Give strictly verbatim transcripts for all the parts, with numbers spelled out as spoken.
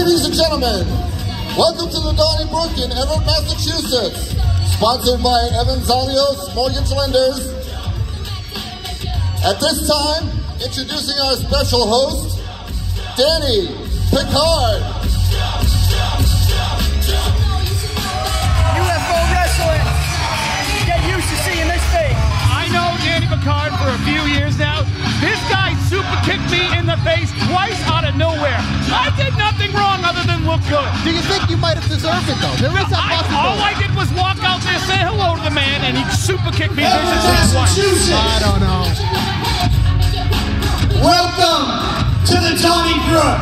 Ladies and gentlemen, welcome to the Donnybrook in Everett, Massachusetts. Sponsored by Evan Zalios Mortgage Lenders. At this time, introducing our special host, Danny Picard. U F O Wrestling. Get used to seeing this thing. I know Danny Picard for a few years now. This guy super kicked me in the face twice out of nowhere. I did nothing wrong other than look good. Do you think you might have deserved it, though? There is that I, possibility. all I did was walk out there, say hello to the man, and he super kicked me viciously twice. I don't know. Welcome to the Donnybrook.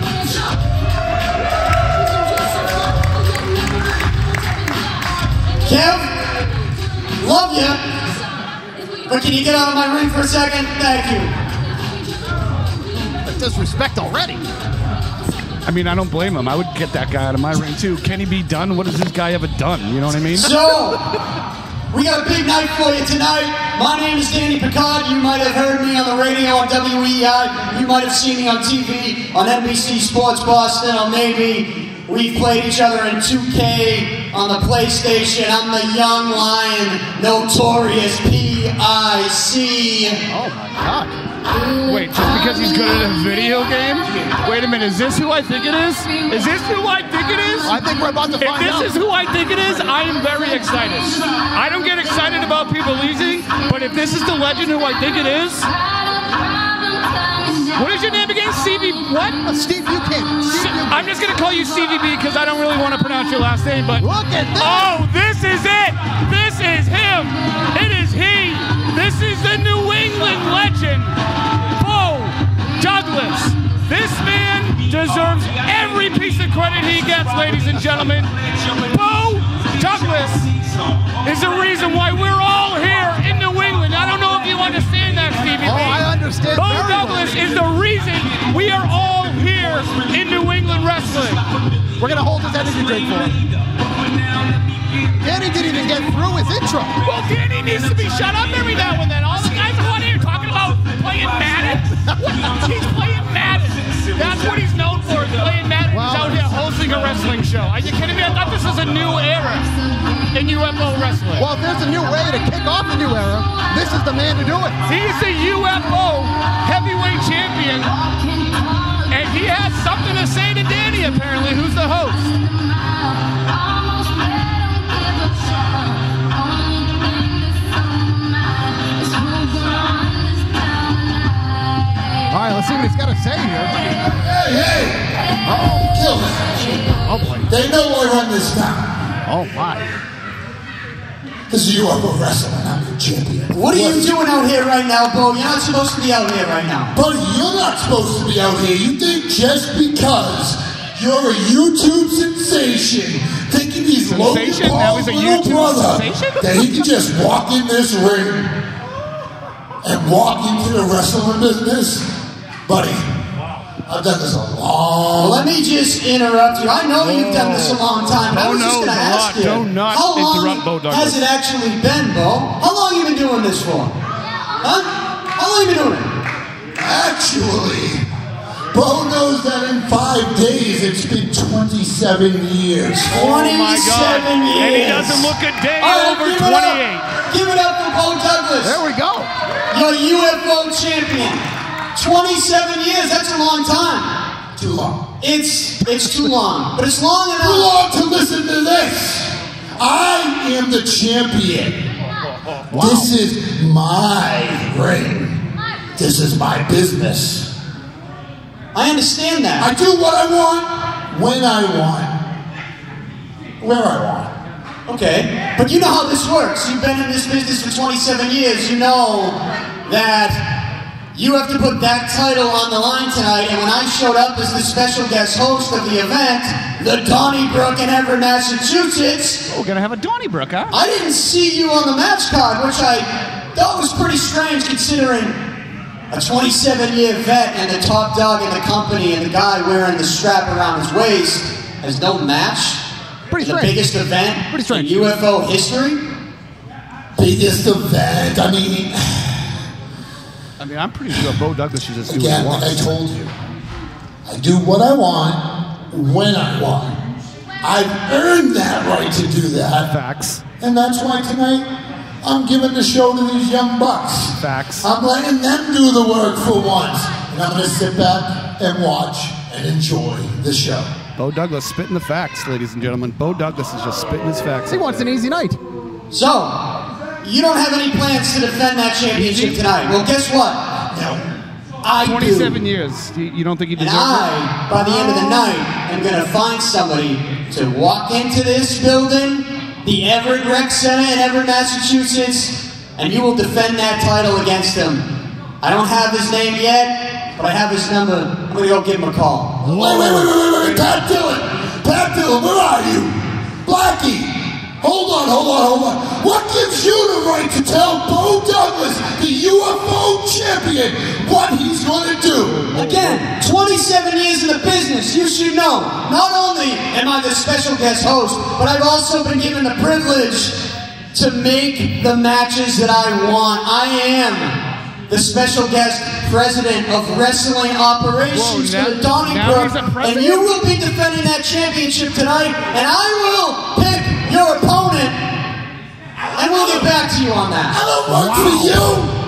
Kev, love you. But can you get out of my ring for a second? Thank you. That's disrespect already. I mean, I don't blame him. I would get that guy out of my ring, too. Can he be done? What has this guy ever done? You know what I mean? So, we got a big night for you tonight. My name is Danny Picard. You might have heard me on the radio on W E I. You might have seen me on T V on N B C Sports Boston, or maybe we've played each other in two K on the PlayStation. I'm the young lion, notorious P I C. Oh, my God. Wait, just because he's good at a video game? Wait a minute, is this who I think it is? Is this who I think it is? I think we're about to If find this out. is who I think it is, I am very excited. I don't get excited about people losing, but if this is the legend who I think it is... What is your name again? Stevie what? Uh, Steve Buchanan. Steve Buchanan. I'm just going to call you Stevie B because I don't really want to pronounce your last name, but... Look at this. Oh, this is it! This is him! It is he! This is the New England legend, Bo Douglas. This man deserves every piece of credit he gets, ladies and gentlemen. Bo Douglas is the reason why we're all here in New England. I don't know if you understand that, Stevie B. Oh, I understand Bo very Douglas well. is the reason we are all here in New England wrestling. We're going to hold his energy drink for him. Danny didn't even get through his intro. Well, Danny needs to be shut up every now and then. All the guys are on here talking about playing Madden. He's playing Madden. That's what he's known for, is playing Madden. Wow. He's out here hosting a wrestling show. Are you kidding me? I thought this was a new era in U F O wrestling. Well, if there's a new way to kick off a new era, this is the man to do it. He's the U F O heavyweight champion, and he has something to say to Danny, apparently, who's the host. All right, let's see what he's got to say here. Hey, hey! Uh-oh, kill them. Oh, boy. They know I run this town. Oh, my. This is U F O Wrestling. I'm the champion. What are you doing out here right now, Bo? You're not supposed to be out here right now. Buddy, you're not supposed to be out here. You think just because you're a YouTube sensation, thinking he's Logan Sensation? That was Paul's a little YouTube brother, sensation? that he can just walk in this ring and walk into the wrestling business? Buddy, I've done this a long Well, let me just interrupt you. I know you've done this a long time, but I Bo was just knows going to a ask lot. you, Do not how interrupt Bo long Douglas. has it actually been, Bo? How long have you been doing this for? Huh? How long have you been doing it? Actually, Bo knows that in five days it's been twenty-seven years. Oh my God. twenty-seven years. And he doesn't look a day All right, over give it up. twenty-eight. Give it up for Bo Douglas. There we go. Your U F O champion. twenty-seven years, that's a long time. Too long. It's it's too long, but it's long Too enough. long to listen to this. I am the champion. Wow. This is my ring. This is my business. I understand that. I do what I want, when I want, where I want. Okay, but you know how this works. You've been in this business for twenty-seven years. You know that you have to put that title on the line tonight. And when I showed up as the special guest host of the event, the Donnybrook in Everett, Massachusetts, We're going to have a Donnybrook, huh? I didn't see you on the match card, which I thought was pretty strange considering a twenty-seven year vet and the top dog in the company and the guy wearing the strap around his waist has no match. Pretty The strange. biggest event Pretty strange. in U F O history. Biggest event. I mean, I mean, I'm pretty sure Bo Douglas should just do what he again, like I wants. told you, I do what I want, when I want. I've earned that right to do that. Facts. And that's why tonight, I'm giving the show to these young bucks. Facts. I'm letting them do the work for once. And I'm going to sit back and watch and enjoy the show. Bo Douglas spitting the facts, ladies and gentlemen. Bo Douglas is just spitting his facts. He wants an easy night. So, you don't have any plans to defend that championship tonight. Well, guess what? No. I do. twenty-seven years. You you don't think you And deserve it? I, by the end of the night, am going to find somebody to walk into this building, the Everett Rec Center in Everett, Massachusetts, and you will defend that title against him. I don't have his name yet, but I have his number. I'm going to go give him a call. Wait, wait, wait, wait, wait, wait, Pat Dillon! Pat Dillon, where are you? Blackie! Hold on, hold on, hold on. What gives you the right to tell Bo Douglas, the U F O champion, what he's going to do? Again, twenty-seven years in the business, you should know. Not only am I the special guest host, but I've also been given the privilege to make the matches that I want. I am the special guest president of wrestling operations Whoa, now- for the Donnybrook, now he's a president? and you will be defending that championship tonight, and I will pick your opponent, and we'll get back to you on I that. don't work for you.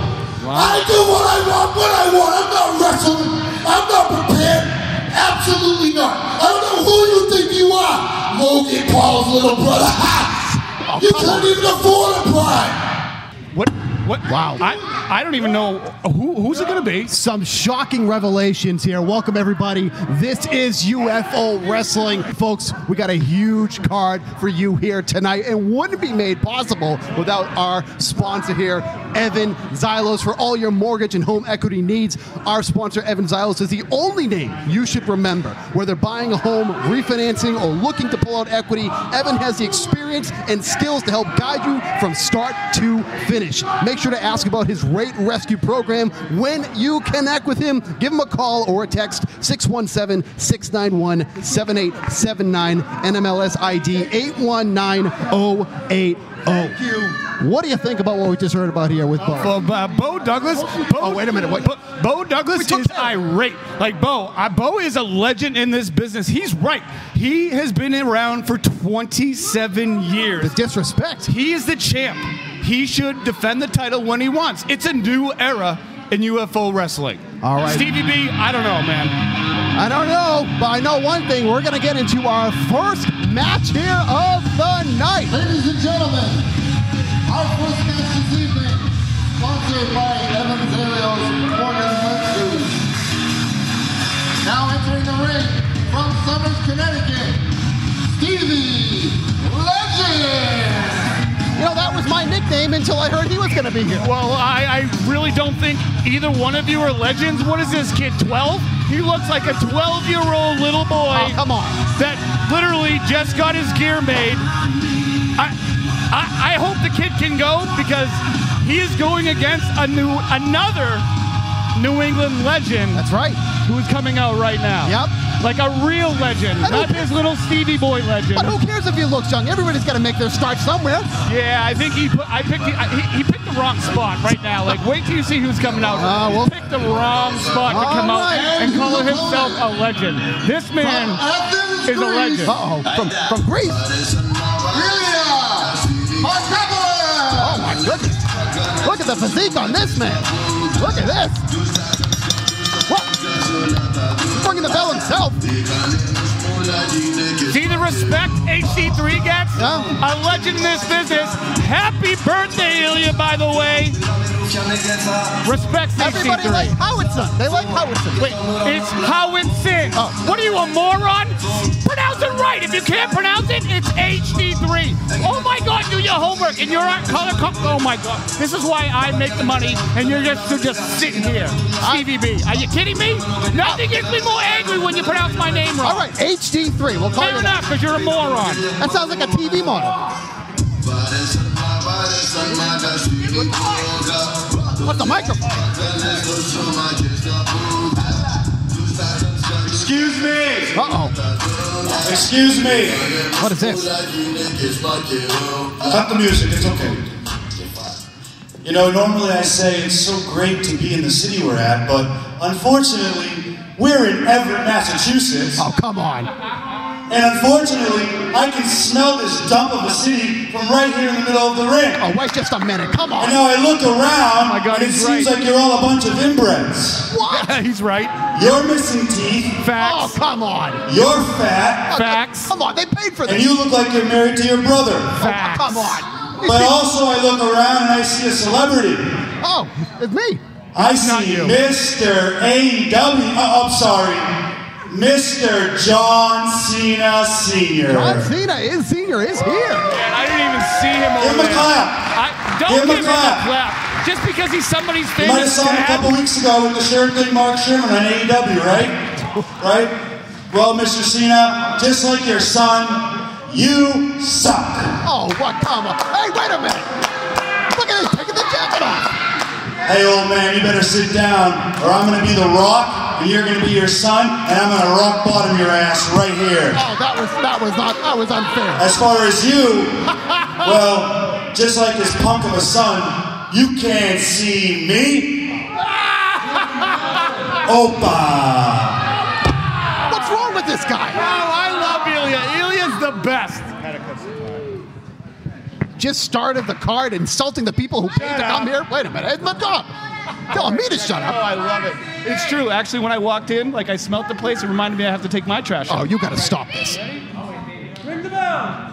I do what I want when I want. I'm not wrestling. I'm not prepared. Absolutely not. I don't know who you think you are. Logan Paul's little brother. Ha! You can't even afford a pride. What? What? Wow. I, I don't even know. Who, who's it going to be? Some shocking revelations here. Welcome, everybody. This is U F O Wrestling. Folks, we got a huge card for you here tonight, and wouldn't be made possible without our sponsor here, Evan Xylos. For all your mortgage and home equity needs, our sponsor, Evan Xylos, is the only name you should remember. Whether buying a home, refinancing, or looking to pull out equity, Evan has the experience and skills to help guide you from start to finish. Make sure to ask about his Rate Rescue program when you connect with him. Give him a call or a text, six one seven, six nine one, seven eight seven nine, N M L S I D eight one nine zero eight zero. What do you think about what we just heard about here with Bo? Well, uh, Bo Douglas. Bo, Oh, wait a minute, what- Bo, Bo Douglas took is that. irate. Like Bo, uh, Bo is a legend in this business. He's right. He has been around for twenty-seven years. The disrespect. He is the champ. He should defend the title when he wants. It's a new era in U F O wrestling. All right. Stevie B, I don't know, man. I don't know, but I know one thing. We're going to get into our first match here of the night. Ladies and gentlemen, our first match this evening, sponsored by Evan Xylos Morgan Lensu. Now entering the ring from Summers, Connecticut, Stevie Legend. You know, that was my nickname until I heard he was going to be here. Well, I, I really don't think either one of you are legends. What is this kid, twelve? He looks like a twelve-year-old little boy Oh, come on. that literally just got his gear made. I, I, I hope the kid can go because he is going against a new another New England legend That's right. who is coming out right now. Yep. Like a real legend, I don't not care. his little Stevie Boy legend. But who cares if he looks young? Everybody's got to make their start somewhere. Yeah, I think he put, I picked the, I, he, he picked the wrong spot right now. Like, wait till you see who's coming out. Uh, he well- picked the wrong spot to come All out right. and call himself a legend. This man is a legend. Uh-oh. From, from Greece. Oh, my goodness. Look at the physique on this man. Look at this. What? He's ringing the bell himself. See the respect H C three gets? Yeah. A legend in this business. Happy birthday, Ilya, by the way. Respect H C three. Everybody like Howitson. They like Howitson. Wait, it's Howitson. Oh. What are you, a moron? Pronounce it right. If you can't pronounce it, it's H D three. Oh my God, do your homework. And you're on color. Co oh my God. This is why I make the money, and you're just you're just sitting here. Stevie B. Are you kidding me? Nothing gets me more angry when you pronounce my name wrong. All right, H D three. We'll call Fair you enough, that. because you're a moron. That sounds like a T V model. What's the microphone? Excuse me. Uh-oh. Excuse me. What is this? Cut the music, it's okay. You know, normally I say it's so great to be in the city we're at, but unfortunately, we're in Everett, Massachusetts. Oh, come on. And unfortunately, I can smell this dump of a city from right here in the middle of the ring. Oh, wait just a minute. Come on. And now I look around, Oh my God, and it he's seems right. like you're all a bunch of inbreds. What? Yeah, he's right. You're missing teeth. Oh, Facts. come on. You're fat. Facts. Come on, they paid for this. And you look like you're married to your brother. Facts. Come on. But also I look around and I see a celebrity. Oh, it's me. I not see you. Mister A E W. Oh, I'm sorry. Mister John Cena Senior John Cena is senior is here. Man, I didn't even see him Give over him a there. clap. I, don't Give him a give him clap. a clap. Just because he's somebody's You might have famous saw him a couple dad. weeks ago with the shirt thing, Mark Sherman on A E W, right? Right? Well, Mister Cena, just like your son, you suck. Oh, what? Come on. Hey, wait a minute. Look at this, taking the jacket off. Hey, old man, you better sit down, or I'm going to be the Rock, and you're going to be your son, and I'm going to rock bottom your ass right here. Oh, that was that was not that was unfair. As far as you, well, just like this punk of a son, you can't see me. Opa! What's wrong with this guy? Oh, I love Ilya. Ilya's the best. Just started the card insulting the people who paid to come here. Wait a minute, it's my job. Telling me to shut Oh, up. I love it. It's true. Actually, when I walked in, like I smelt the place, it reminded me I have to take my trash out. Oh, you got to stop this. Ring the bell.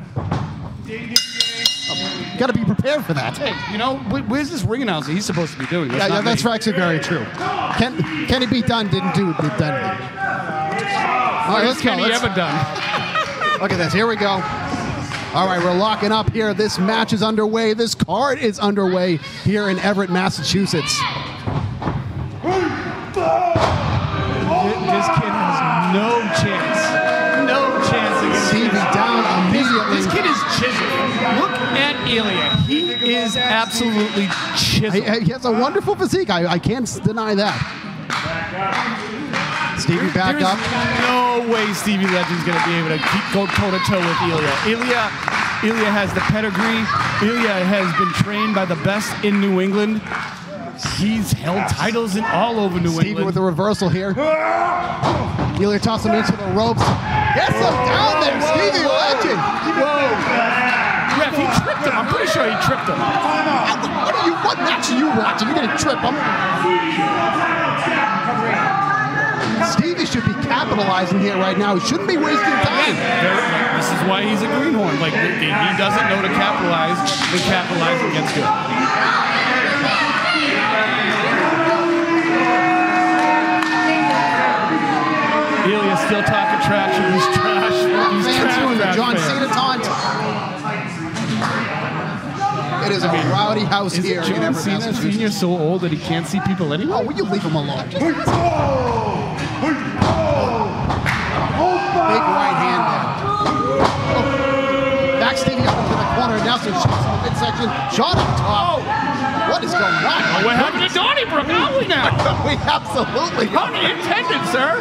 You got to be prepared for that. Hey, you know, wh- where's this ring announcer he's supposed to be doing? That's Yeah, yeah, not that's me. actually very true. Ken, Kenny B. Dunn didn't do the Dunn. All right, What let's has go. Kenny Let's- ever done? Look at this. Here we go. All right, we're locking up here. This match is underway. This card is underway here in Everett, Massachusetts. This kid has no chance. No chance against Stevie down immediately. This kid is chiseled. Look at Ilya. He is absolutely chiseled. He, he has a wonderful physique. I, I can't deny that. Stevie back There's up. no way Stevie Legend's going to be able to keep go toe-to-toe with Ilya. Ilya. Ilya has the pedigree. Ilya has been trained by the best in New England. He's held titles in all over New Stevie England. with the reversal here. Ilya tosses him into the ropes. Gets him down there. Stevie Legend. Whoa. Ref, he tripped him. I'm pretty sure he tripped him. What are you? What match are you watching? You're gonna trip him. Stevie should be capitalizing here right now. He shouldn't be wasting time. There- This is why he's a greenhorn. Like, he he doesn't know to capitalize. When capitalizing gets good. Ilya's still talking trash with his trash. With his Fans trash, doing the trash John fans. Cena taunt. It is a rowdy house Is here it in John Everett, Cena Massachusetts. Senior so old that he can't see people anymore? Oh, will you leave him alone? Big right hand there. Oh. Back Stevie up into the corner. Now some shots in the midsection. Shot up top. What is going on? Oh, we're having a Donnybrook, aren't we now? We absolutely are. Pun intended, sir.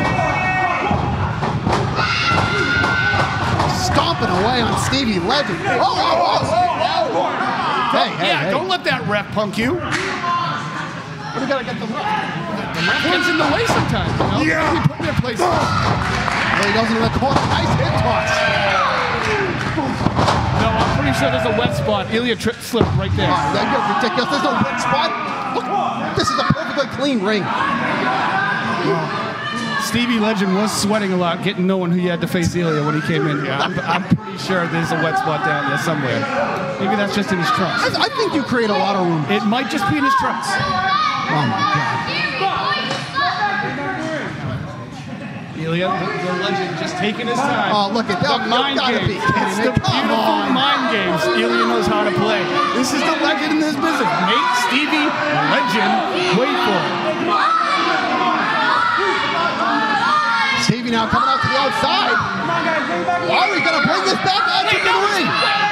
Stomping away on Stevie Legend. Oh, oh, oh. Hey, hey, yeah, hey. don't let that ref punk you. We gotta get the ref. The ref gets in the way sometimes, you know? Yeah. We put in their place. There he goes into the corner. Nice hit toss. No, I'm pretty sure there's a wet spot. Ilya trip slipped right there. Oh, that- you're ridiculous. There's no wet spot. Look, this is a perfectly clean ring. Stevie Legend was sweating a lot, getting knowing who he had to face Ilya when he came in here. I'm, I'm pretty sure there's a wet spot down there somewhere. Maybe that's just in his trunks. I, I think you create a lot of room. It might just be in his trunks. Oh my God. Ilya, the, the legend, just taking his time. Oh, look at that. The You mind gotta games. be kidding It's me. the Come beautiful on. mind games Ilya knows how to play. This is the legend in this business. Make Stevie Legend wait for it. Stevie now coming out to the outside. Are we going to bring this back out to the ring?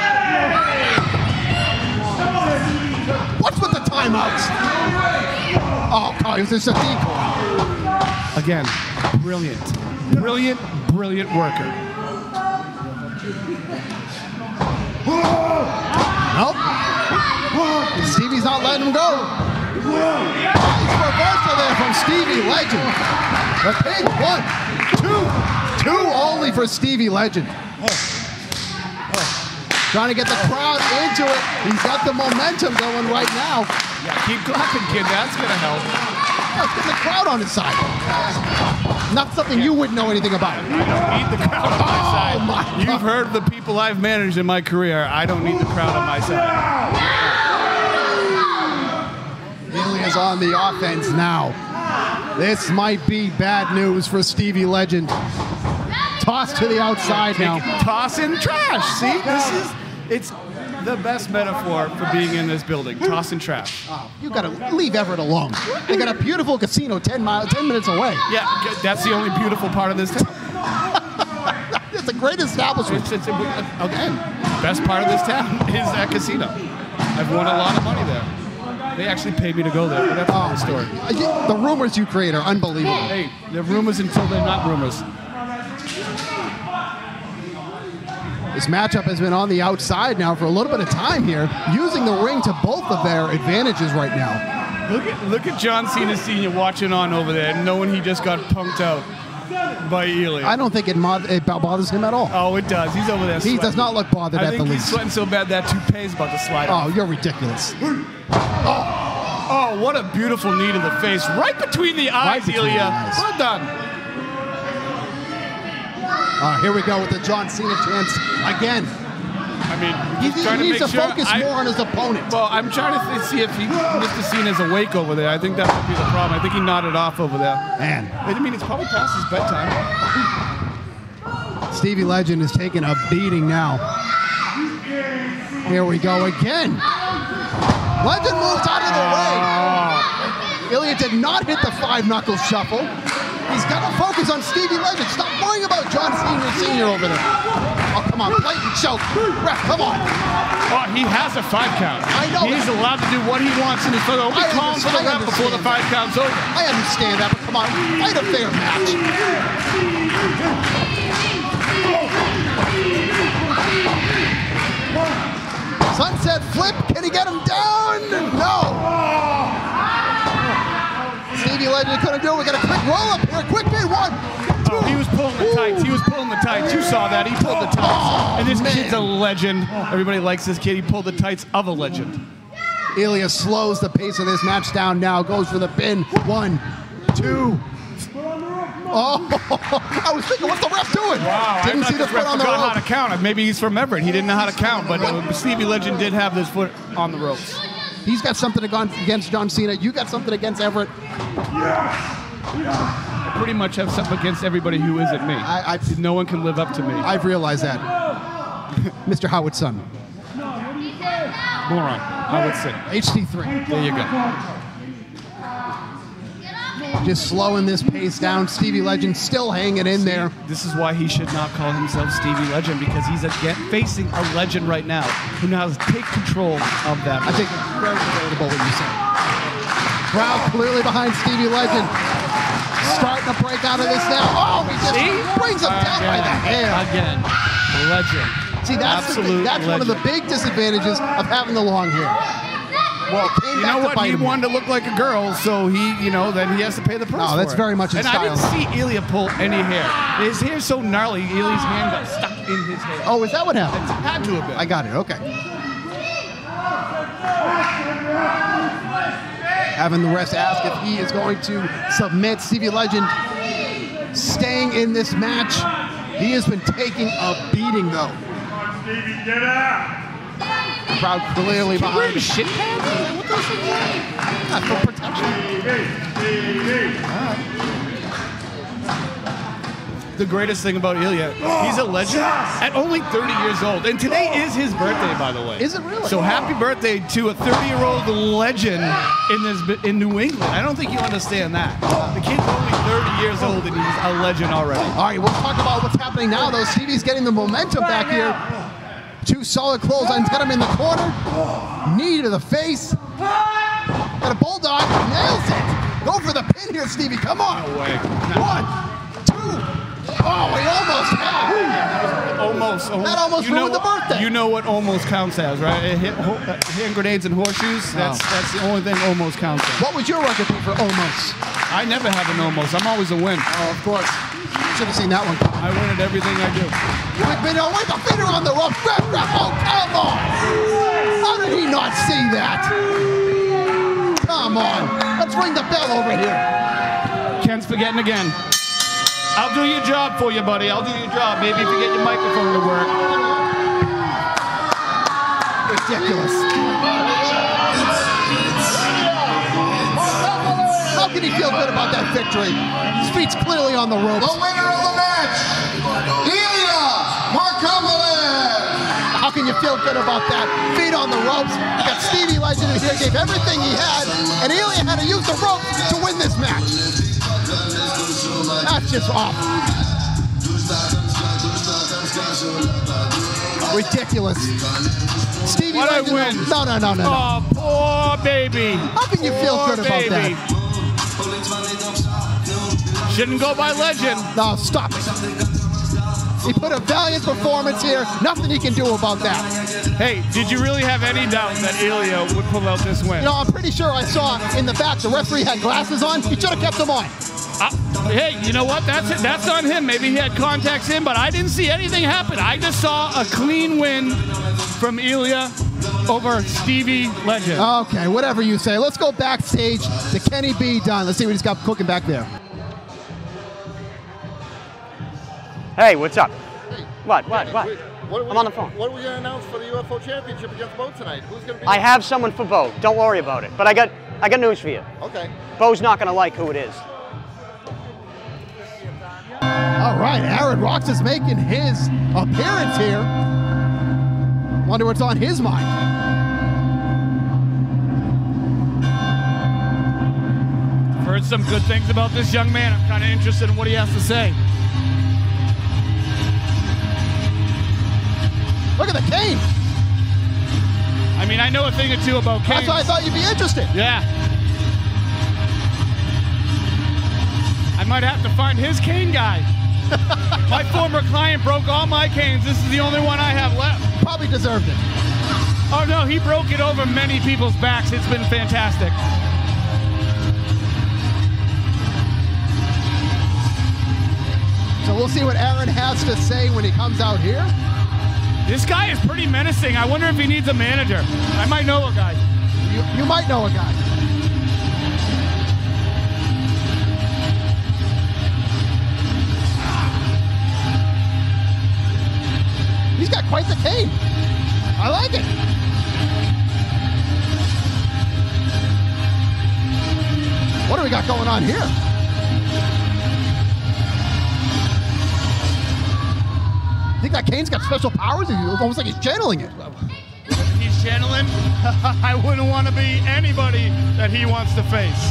What's with the timeouts? Oh, God, it was just a decoy. Again, brilliant. Brilliant, brilliant worker. Nope. Stevie's not letting him go. Nice reversal there from Stevie Legend. A big one, two, two only for Stevie Legend. Trying to get the crowd into it. He's got the momentum going right now. Yeah, keep clapping, kid. That's gonna help. Let's get the crowd on his side. Not something you wouldn't know anything about. I don't need the crowd on my Oh, side. my You've God. heard the people I've managed in my career. I don't need the crowd on my side. Ilya's on the offense now. This might be bad news for Stevie Legend. Toss to the outside now. Toss in trash. See, this is, it's the best metaphor for being in this building. Toss in trash. Oh, you gotta leave Everett alone. They got a beautiful casino ten miles, ten minutes away. Yeah, that's the only beautiful part of this town. It's a great establishment. It's, it's, again, best part of this town is that casino. I've won a lot of money there. They actually paid me to go there, but that's another story. Uh, The rumors you create are unbelievable. Hey, they're rumors until they're not rumors. This matchup has been on the outside now for a little bit of time here, using the ring to both of their advantages right now. Look at look at John Cena Senior watching on over there, knowing he just got punked out by Ilya. I don't think it, mod- it bothers him at all. Oh, it does. He's over there. He sweating. does not look bothered I at think the he's least. sweating so bad that toupee's about to slide Oh, off. you're ridiculous. Oh, what a beautiful knee to the face, right between the eyes, between Ilya. the eyes. Well done. Uh, here we go with the John Cena chance again. I mean, He, just trying he needs to to make sure. focus I- more on his opponent. Well, I'm trying to th- see if he, Mister Cena's awake over there. I think that might be the problem. I think he nodded off over there. Man, I mean, it's probably past his bedtime. Stevie Legend is taking a beating now. Here we go again. Legend moves out of the way. Ilya did not hit the five knuckle shuffle. He's got to focus on Stevie Legend. Stop worrying about John Cena Senior over there. Oh, come on, blatant choke. Ref, come on. Oh, he has a five count. I know He's that. allowed to do what he wants in his photo. Don't be I calling for the understand- ref before the five count's over. I understand that, but come on, fight a fair match. Sunset flip, can he get him down? No. Stevie Legend couldn't do it. We got a quick roll up here. Quick pin, one, two. Oh, he was pulling the tights. He was pulling the tights. You saw that. He pulled the tights. And this man. kid's a legend. Everybody likes this kid. He pulled the tights of a legend. Ilya slows the pace of this match down now. Goes for the pin. One, two. Oh, I was thinking, what's the ref doing? Wow, Didn't I see thought the this foot ref on the forgot how rope. to count. Maybe he's from Everett. He didn't know how to count, but uh, Stevie Legend did have this foot on the ropes. He's got something against John Cena. You got something against Everett. I pretty much have something against everybody who isn't me. I, I, No one can live up to me. I've realized that. Mister Howard's son. Moron, I would say. H T three. There you go. Just slowing this pace down. Stevie Legend still hanging in there. This is why he should not call himself Stevie Legend, because he's again facing a legend right now who knows how to take control of that. I think it's very relatable what you said. Crowd clearly behind Stevie Legend. Starting to break out of this now. Oh, he just See? brings him down by the hair. Again, legend. See, that's, the thing. Absolute That's one of the legend. big disadvantages of having the long hair. Well, came you back know to what? bite He him. wanted to look like a girl, so he, you know, then he has to pay the price. No, for that's it. very much his And I style. didn't see Ilya pull any hair. His hair's so gnarly, Ilya's hand got stuck in his hair. Oh, is that what happened? Had to have been. I got it. Okay. Having the rest ask if he is going to submit. Stevie Legend staying in this match. He has been taking a beating, though. Stevie, get out! The crowd clearly behind him. Shit pants? What those things are? Yeah, for protection. The greatest thing about Ilya, he's a legend at only thirty years old. And today is his birthday, by the way. Is it really? So happy birthday to a thirty-year-old legend in this in New England. I don't think you understand that. The kid's only thirty years old and he's a legend already. All right, we'll talk about what's happening now, though. Stevie's getting the momentum back here. Two solid clotheslines, got him in the corner. Knee to the face. Got a bulldog, nails it. Go for the pin here, Stevie. Come on. No way. One, two. Oh, he almost had it. Almost. almost. That almost you know, ruined the birthday. You know what almost counts as, right? It hit, ho, uh, hand grenades and horseshoes. That's Oh. that's the only thing almost counts as. What would your record be for almost? I never have an almost. I'm always a win. Oh, of course. Should have seen that one. I win at everything I do. With Bino, with the finger on the rope. Grab, grab. Oh, come on. How did he not see that? Come on. Let's ring the bell over here. Ken's forgetting again. I'll do your job for you, buddy. I'll do your job. Maybe if you get your microphone to work. Ridiculous. How can he feel good about that victory? His feet's clearly on the ropes. The winner of the match, Ilya Markovalin. How can you feel good about that? Feet on the ropes. You got Stevie Legend in here, gave everything he had, and Ilya had to use the ropes to win this match. That's just awful. Ridiculous. Stevie What I Legend. win? No, no, no, no, no. Oh, poor baby. How can you feel Poor good about baby. that? Shouldn't go by legend. No, stop it. He put a valiant performance here. Nothing he can do about that. Hey, did you really have any doubt that Ilya would pull out this win? You know, I'm pretty sure I saw in the back the referee had glasses on. He should have kept them on. Uh, hey, you know what? That's it. That's on him. Maybe he had contacts in, but I didn't see anything happen. I just saw a clean win from Ilya over Stevie Legend. Okay, whatever you say. Let's go backstage to Kenny B. Dunn. Let's see what he's got cooking back there. Hey, what's up? Hey, What, what, what? what are we, I'm on the phone. What are we going to announce for the U F O Championship against Bo tonight? Who's going to be? I have someone for Bo. Don't worry about it. But I got, I got news for you. Okay. Bo's not going to like who it is. All right, Aaron Rox is making his appearance here. Wonder what's on his mind. I've heard some good things about this young man. I'm kind of interested in what he has to say. Look at the cane. I mean, I know a thing or two about Kane. That's why I thought you'd be interested. Yeah. I might have to find his cane guy. My former client broke all my canes. This is the only one I have left. Probably deserved it. Oh no, he broke it over many people's backs. It's been fantastic. So we'll see what Aaron has to say when he comes out here. This guy is pretty menacing. I wonder if he needs a manager. I might know a guy. You, you might know a guy. He's got quite the cane. I like it. What do we got going on here? I think that cane's got special powers. It's almost like he's channeling it. He's channeling. I wouldn't want to be anybody that he wants to face.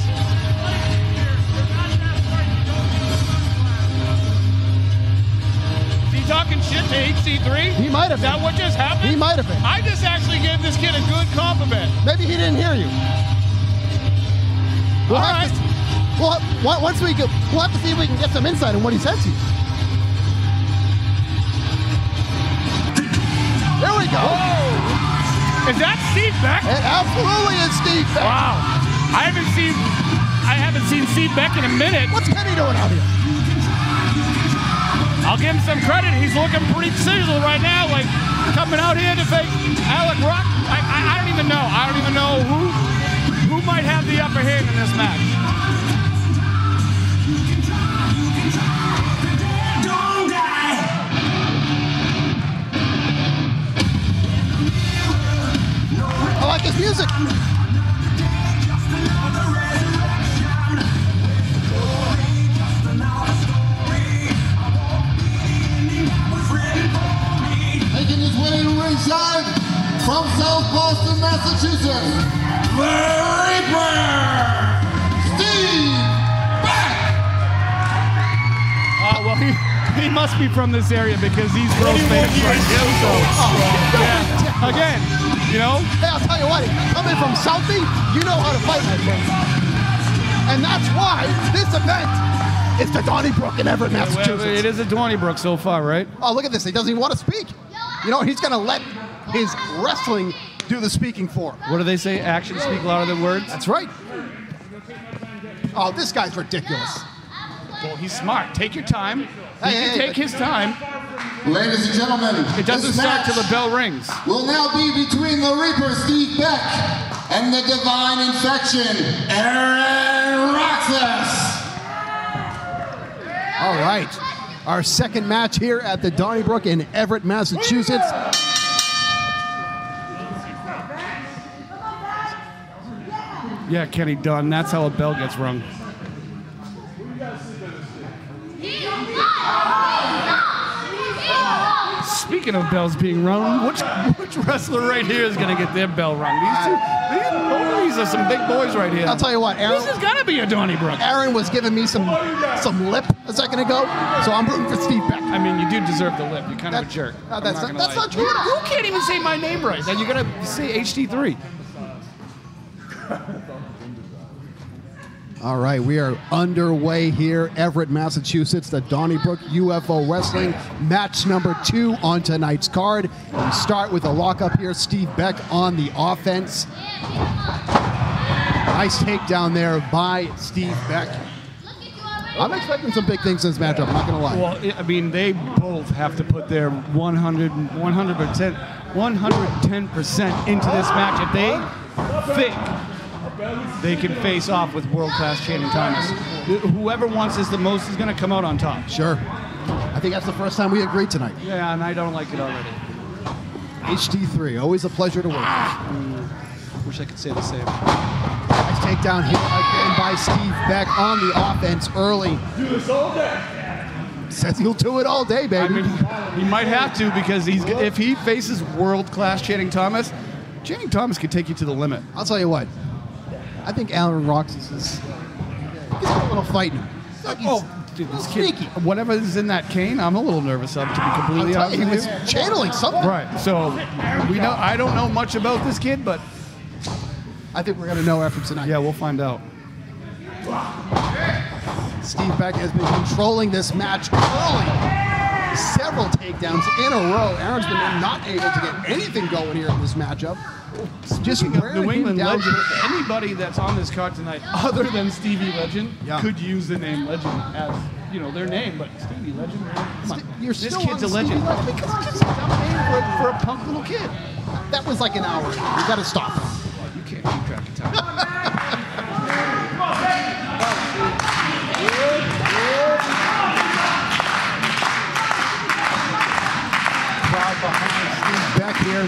Is he talking shit to H C three? He might have Is that been. what just happened? He might have been. I just actually gave this kid a good compliment. Maybe he didn't hear you. We'll All have right. to, well, on- once we go, we'll have to see if we can get some insight on what he said to you. There we go. Is that Steve Beck? It absolutely is Steve Beck. Wow. I haven't seen I haven't seen Steve Beck in a minute. What's Kenny doing out here? I'll give him some credit. He's looking pretty sizzle right now, like coming out here to face Alec Rock. I, I, I don't even know. I don't even know who who might have the upper hand in this match. I like his music. Making his way to ringside from South Boston, Massachusetts, the Reaper, Steve Beck. Uh, well, he, he must be from this area because he's real famous right here. So, yeah. Again, you know, Hey, I'll tell you what, if you come in from Southie, you know how to fight, my friend. And that's why this event It's the Donnybrook in Everett, Massachusetts. It is a Donnybrook so far, right? Oh, look at this. He doesn't even want to speak. You know, he's going to let his wrestling do the speaking for him. What do they say? Actions speak louder than words? That's right. Oh, this guy's ridiculous. Well, he's smart. Take your time. He Hey, can hey, take but- his time. Ladies and gentlemen, It doesn't this start till match the bell rings. will now be between the Reaper, Steve Beck, and the Divine Infection, Aaron Roxas. All right. Our second match here at the Donnybrook in Everett, Massachusetts. Yeah, Kenny Dunn. That's how a bell gets rung. Speaking of bells being rung, which which wrestler right here is going to get their bell rung? These two, these, oh, these are some big boys right here. I'll tell you what, Aaron. This has got to be a Donnybrook. Aaron was giving me some some lip a second ago, so I'm rooting for Steve Beck. I mean, you do deserve the lip. You're kind of a That- jerk. uh, I'm that's not not- gonna that's lie. not true. You, you can't even say my name right. Then you're going to say H D three. All right, we are underway here, Everett, Massachusetts, the Donnybrook U F O Wrestling match number two on tonight's card. We start with a lockup here, Steve Beck on the offense. Nice takedown there by Steve Beck. I'm expecting some big things in this matchup, I'm not going to lie. Well, I mean, they both have to put their one hundred, one hundred percent, one hundred ten percent into this match. If they think they can face off with world-class Channing Thomas, whoever wants this the most is going to come out on top. Sure. I think that's the first time we agreed tonight. Yeah, and I don't like it already. H D three, always a pleasure to work. Wish I could say the same. Nice takedown here again by Steve Beck on the offense early. Do this all day. Says he'll do it all day, I baby. mean, he might have to because he's if he faces world-class Channing Thomas, Channing Thomas could take you to the limit. I'll tell you what. I think Aaron Roxas is he's got a little fight in him. He's- Oh, dude, this kid, sneaky. whatever is in that cane, I'm a little nervous of, to be I'll completely tell honest you, he with was you. channeling something. Right. So we know. I don't know much about this kid, but I think we're going to know after tonight. yeah, we'll find out. Steve Beck has been controlling this match early. Several takedowns in a row. Aaron's been not able to get anything going here in this matchup. Just Speaking of wearing New him England down. Legend, anybody that's on this card tonight, other than Stevie Legend, Yeah. could use the name Legend as you know their name. But Stevie Legend, come on, You're this still kid's a on legend. Stevie Legend? Because it's just a dumb name for, a- for a punk little kid. That was like an hour ago. We got to stop. You can't keep track of time. Crowd behind Steve Beck here.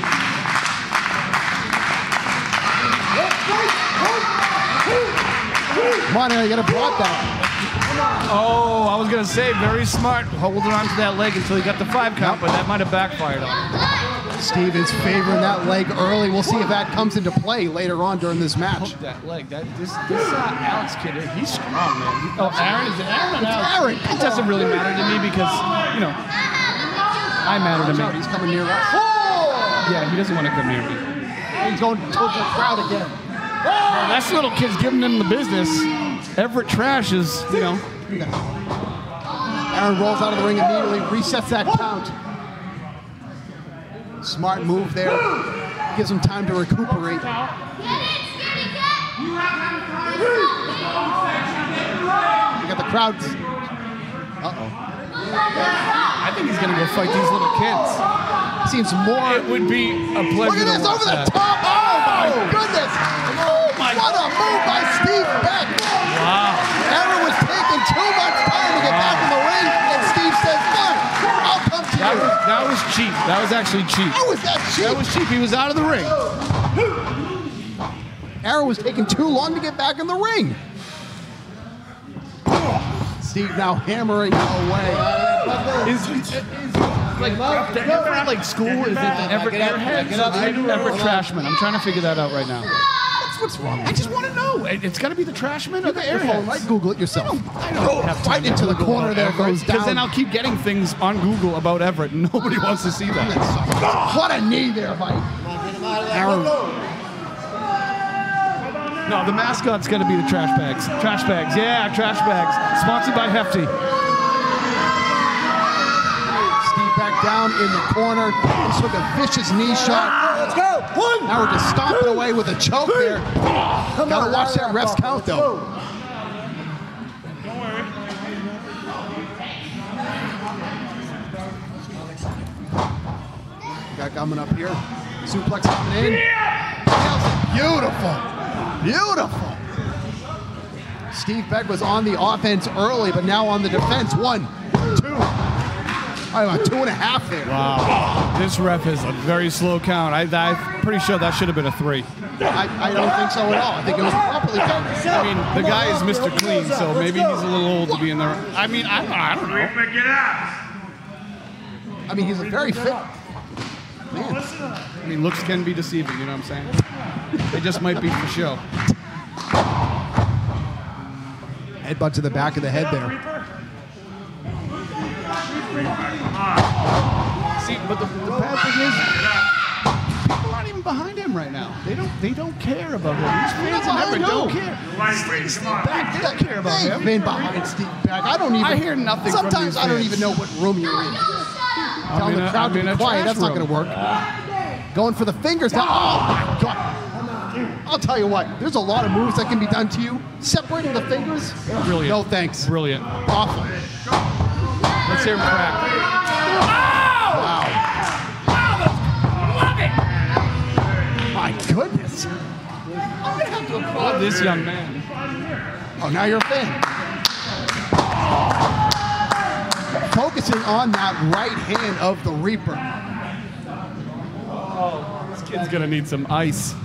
Come on, Aaron, you got to block that. Oh, I was gonna say very smart, holding on to that leg until he got the five count, but that might have backfired on him. Steve is favoring that leg early. We'll see if that comes into play later on during this match. Hook that leg. That this this uh, Alex kid, he's strong, man. He- oh, Aaron is it Aaron? or It's Alex? Aaron. It doesn't really matter to me because you know I matter to Watch out, me. he's coming near us. Oh! Yeah, he doesn't want to come near me. He's going towards the crowd again. Well, that's little kid's giving him the business. Everett Trash is, you know. Aaron rolls out of the ring immediately, resets that count. Smart move there. Gives him time to recuperate. You got the crowd. Uh-oh. I think he's gonna go fight these little kids. Seems more. It would be a pleasure. Look at to this watch over the that. top. Oh my goodness. Oh my What a move by Steve Beck. Wow. Aaron was taking too much time to get back in the ring, and Steve says, "Fine, I'll come to That you." was that was cheap. That was actually cheap. How was that cheap? That was cheap. He was out of the ring. Aaron was taking too long to get back in the ring. Steve now hammering away. Is, is, is like the Everett like school? Is it the Everett Airheads? I do Everett Trashmen. I'm trying to figure that out right now. What's, what's wrong? I just want to know. It, it's got to be the Trashmen or the Your phone, right? Airheads. Google it yourself. I don't have time Right to into the Google corner about there Everett, goes Because then down. I'll keep getting things on Google about Everett, and nobody wants to see that. What a knee there by Aaron. No, the mascot's going to be the trash bags. Trash bags, yeah, trash bags. Sponsored by Hefty. Steve Beck down in the corner. He took a vicious knee shot. Let's go. One. Now we're just stomping away with a choke there. Gotta watch that ref's count though. Don't worry. Got coming up here. Suplex coming in. Beautiful. Beautiful. Steve Beck was on the offense early, but now on the defense. One, two. Oh, about two and a half there. Wow. This ref is a very slow count. I, I'm pretty sure that should have been a three. I, I don't think so at all. I think it was properly counted. I mean, the guy is Mister Clean, so maybe he's a little old to be in there. I mean, I, I don't know. I mean, he's a very fit man. I mean, looks can be deceiving, you know what I'm saying? They just might be for show. Headbutt to the back of the head there. See, but the, the bad thing is, people aren't even behind him right now. They don't. They don't care about him. These fans never don't care. Steve, Steve Beck, they don't care about They've him. been behind Steve Beck. I don't even. I hear nothing from Sometimes these I don't fans. even know what room you're in. Telling in the a- crowd I'm to in be a quiet. trash That's not room. going to work. Going for the fingers now. Oh my God! I'll tell you what. There's a lot of moves that can be done to you. Separating the fingers. Brilliant. No thanks. Brilliant. Awful. Let's hear him crack. Wow. Love it. My goodness. I'm gonna have to applaud this young man. Oh, now you're a fan. Focusing on that right hand of the Reaper. This kid's gonna need some ice.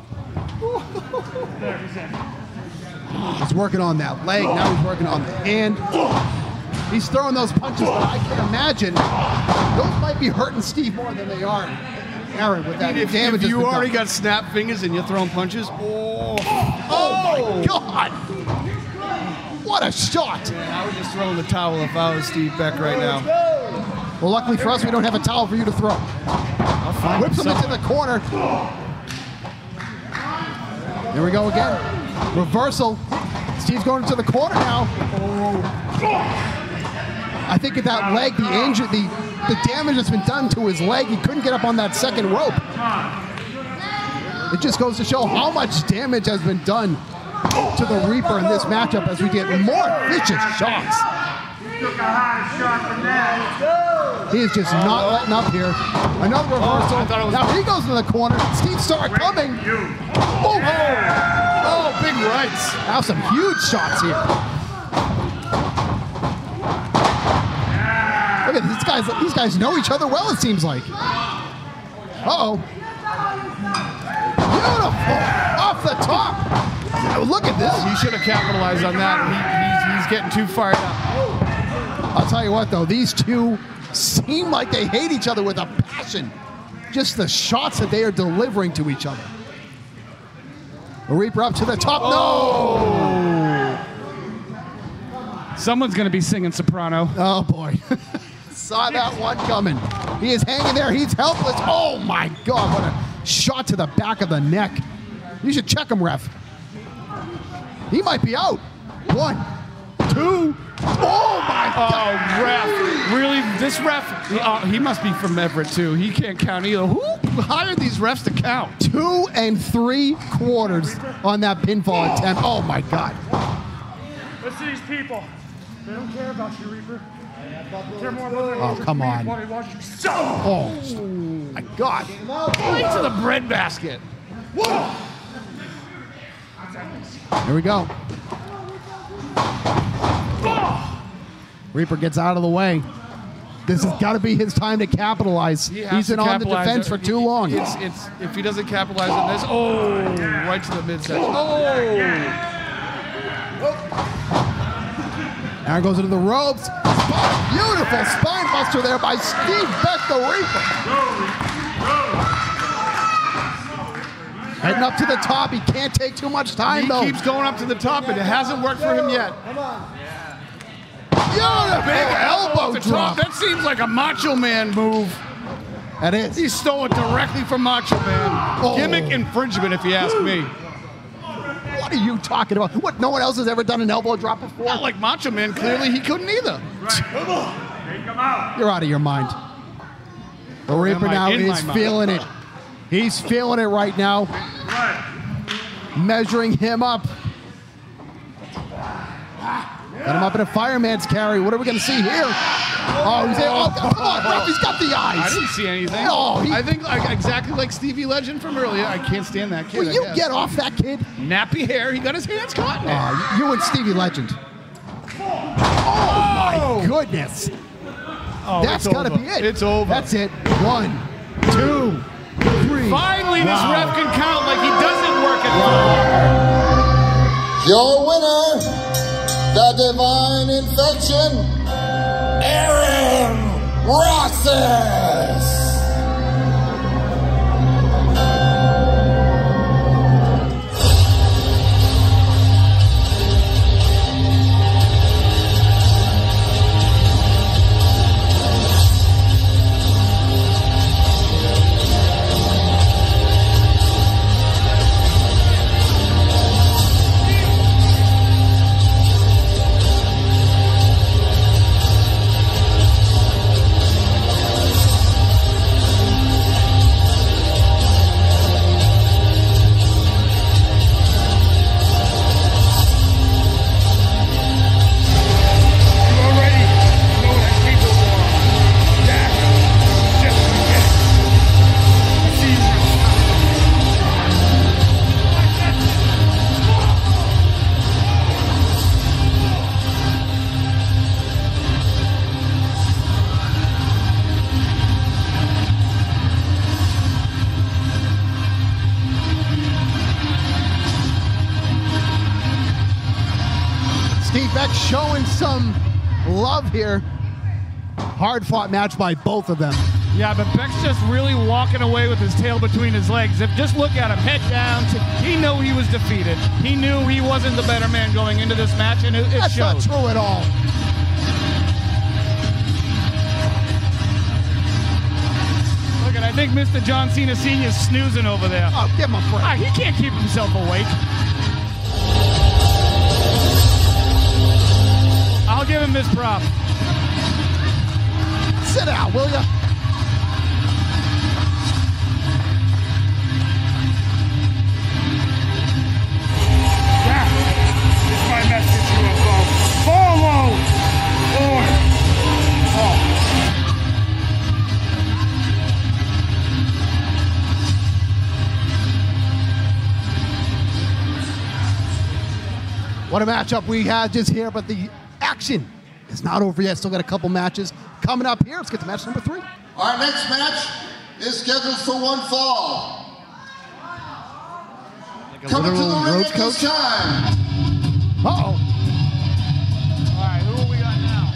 He's working on that leg. Now he's working on the hand. He's throwing those punches, but I can imagine those might be hurting Steve more than they are Aaron with that If, damage. if that's you been already done. got snap fingers and you're throwing punches, oh, Oh my God! What a shot! I would just throw in the towel if I was Steve Beck right now. Well, luckily for us, we don't have a towel for you to throw. I'll find Whips him some. into the corner. There we go again. Reversal. Steve's going into the corner now. I think at that leg, the injury, the, the damage that's been done to his leg, he couldn't get up on that second rope. It just goes to show how much damage has been done to the Reaper in this matchup as we get more vicious shots. He is just not letting up here. Another reversal. I thought it was- Now he goes in the corner. Steve saw it coming. Oh, Oh, big rights. now some huge shots here. Look at these guys. These guys know each other well, it seems like. Uh-oh. Beautiful. Off the top. Oh, look at this. He should have capitalized on that. He, he's, he's getting too fired up. I'll tell you what, though. These two seem like they hate each other with a passion. Just the shots that they are delivering to each other. The Reaper up to the top. No. Someone's going to be singing soprano. Oh, boy. Saw that one coming. He is hanging there. He's helpless. Oh, my God. What a shot to the back of the neck. You should check him, ref. He might be out. One, two. Oh, my Oh, God. ref. Really? This ref, he, uh, he must be from Everett, too. He can't count either. Who hired these refs to count? Two and three quarters on that pinfall attempt. Oh, my God. Listen to these people. They don't care about you, Reaper. They care more about their Oh, come on. They want you so. Oh, my God. Right to the breadbasket. Here we go. Reaper gets out of the way. This has got to be his time to capitalize. He has He's to been on the capitalize. defense for too long. It's, it's, if he doesn't capitalize on this, oh, right to the midsection. Oh. Aaron goes into the ropes. Beautiful spine buster there by Steve Beck, the Reaper. Heading up to the top. He can't take too much time, He though. keeps going up to the top, and it hasn't worked for him yet. Beautiful Big elbow off the drop. top. That seems like a Macho Man move. That is. He stole it directly from Macho Man. Oh. Gimmick infringement, if you ask me. What are you talking about? What, no one else has ever done an elbow drop before? Not like Macho Man. Clearly, he couldn't either. Come on. Take him out. You're out of your mind. The Reaper Am I now in is my feeling mind? it. He's feeling it right now. Right. Measuring him up. Got him up in a fireman's carry. What are we going to see here? Oh, he's oh, come on, bro. He's got the eyes. I didn't see anything. No, he- I think like, exactly like Stevie Legend from earlier. I can't stand that kid. Will I you guess. get off that kid? Nappy hair. He got his hands caught in it. Uh, you and Stevie Legend. Oh, my goodness. Oh, That's it's got to over. be it. It's over. That's it. One, two, three. Finally, this Wow. ref can count like he doesn't work at all. Your winner, the Divine Infection, Aaron Rosses. You already know what I'm capable of. Jack, just forget it. I see you next time. Steve Beck showing some love here. Hard fought match by both of them. Yeah, but Beck's just really walking away with his tail between his legs. If just look at him, head down. He knew he was defeated. He knew he wasn't the better man going into this match, and it, it That's showed. not true at all. Look at, I think Mister John Cena Senior is snoozing over there. Oh, give him a break. Ah, he can't keep himself awake. I'll give him this prop. Sit down, will ya? Yeah, it's my message, U F O. Follow or fall. What a matchup we had just here, but the action is not over yet. Still got a couple matches coming up here. Let's get to match number three. Our next match is scheduled for one fall. Like a Coming to the literal ring roach at this coach. time, Uh-oh. All right, who have we got now?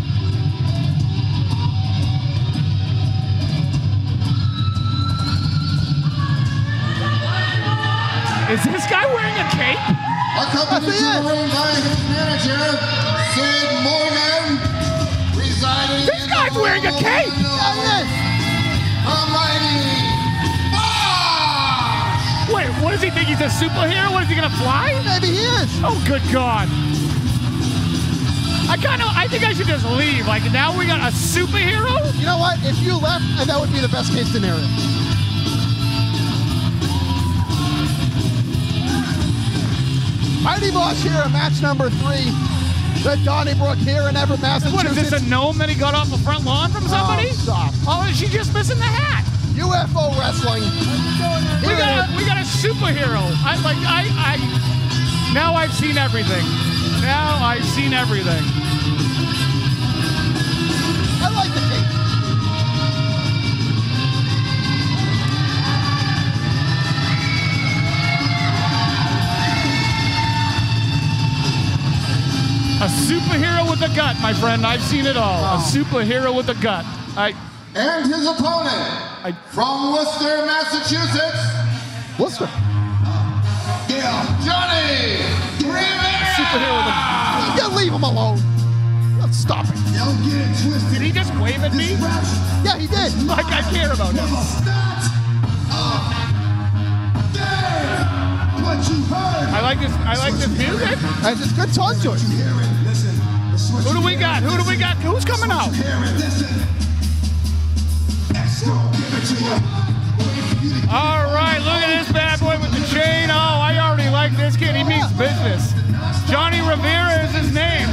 Is this guy wearing a cape? accompanied That's to it. the ring by his manager, Sid Morgan, residing This in guy's the wearing a cape. Illinois, Almighty Bosch! Wait, what does he think? He's a superhero? What is he gonna fly? Maybe he is. Oh, good God! I kind of, I think I should just leave. Like now we got a superhero. You know what? If you left, and that would be the best case scenario. Mighty Boss here at match number three. The Donnybrook here in Everett, Massachusetts. What is this? A gnome that he got off the front lawn from somebody? Oh, stop. Oh, is she just missing the hat? U F O Wrestling. We Here got it a, is. we got a superhero. I like I I. Now I've seen everything. Now I've seen everything. I like the cape. A superhero with a gut, my friend. I've seen it all. A Oh. superhero with a gut. I. And his opponent, I from Worcester, Massachusetts, Worcester. Johnny Rivera! superhero with a. You leave him alone. Let's stop it. Don't get it twisted. Did he just wave at me? Yeah, he did. Like I care about him. What you heard. I like this. I like this music. It's just good song choice. Who do we got? Who do we got? Who's coming out? All right, look at this bad boy with the chain. Oh, I already like this kid. He means business. Johnny Rivera is his name.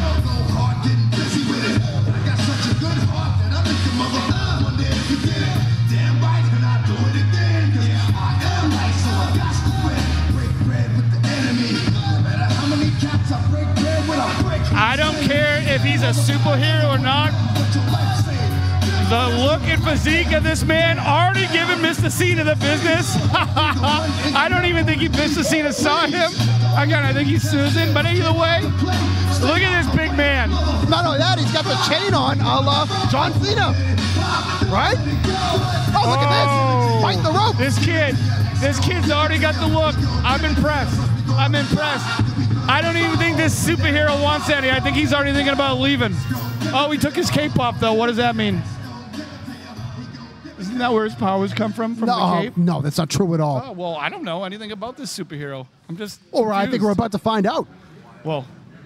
I don't care if he's a superhero or not. The look and physique of this man already giving Mister Cena the business. I don't even think he Mister Cena saw him. Again, I think he's Susan, but either way, look at this big man. Not only that, he's got the chain on, a la John Cena. Right? Oh, look at this. Fighting the rope. This kid, this kid's already got the look. I'm impressed. I'm impressed. I don't even think this superhero wants any. I think he's already thinking about leaving. Oh, he took his cape off, though. What does that mean? Isn't that where his powers come from? From No, the cape? no, that's not true at all. Oh, well, I don't know anything about this superhero. I'm just Or I think confused. we're about to find out. Well,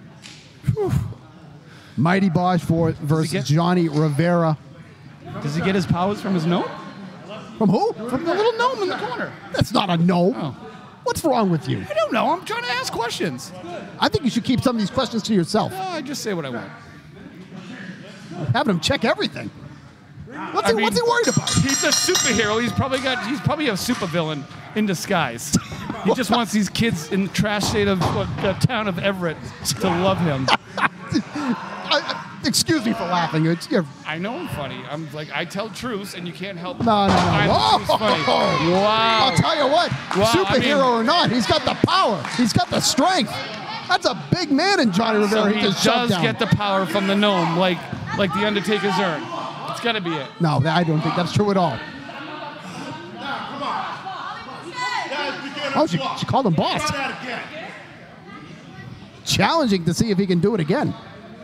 Mighty Bosch for versus get- Johnny Rivera. does he get his powers from his gnome? From who? From the little gnome in the corner. That's not a no. Oh. What's wrong with you? I don't know. I'm trying to ask questions. I think you should keep some of these questions to yourself. Oh, I just say what I want. Having him check everything. What's, I he, mean, what's he worried about? He's a superhero. He's probably got. He's probably a supervillain in disguise. He just wants these kids in the trash state of uh, the town of Everett to love him. I, excuse me for laughing. It's, you're, I know I'm funny. I'm like I tell truths, and you can't help. no, no, no. find the Oh, truths funny. Wow. I'll tell you what. Wow, I superhero mean- or not, he's got the power. He's got the strength. That's a big man in Johnny Rivera. So he he just shoved does down. get the power from the gnome, like like the Undertaker's urn. It's got to be it. No, I don't think that's true at all. Oh, she, she called him boss. Challenging to see if he can do it again.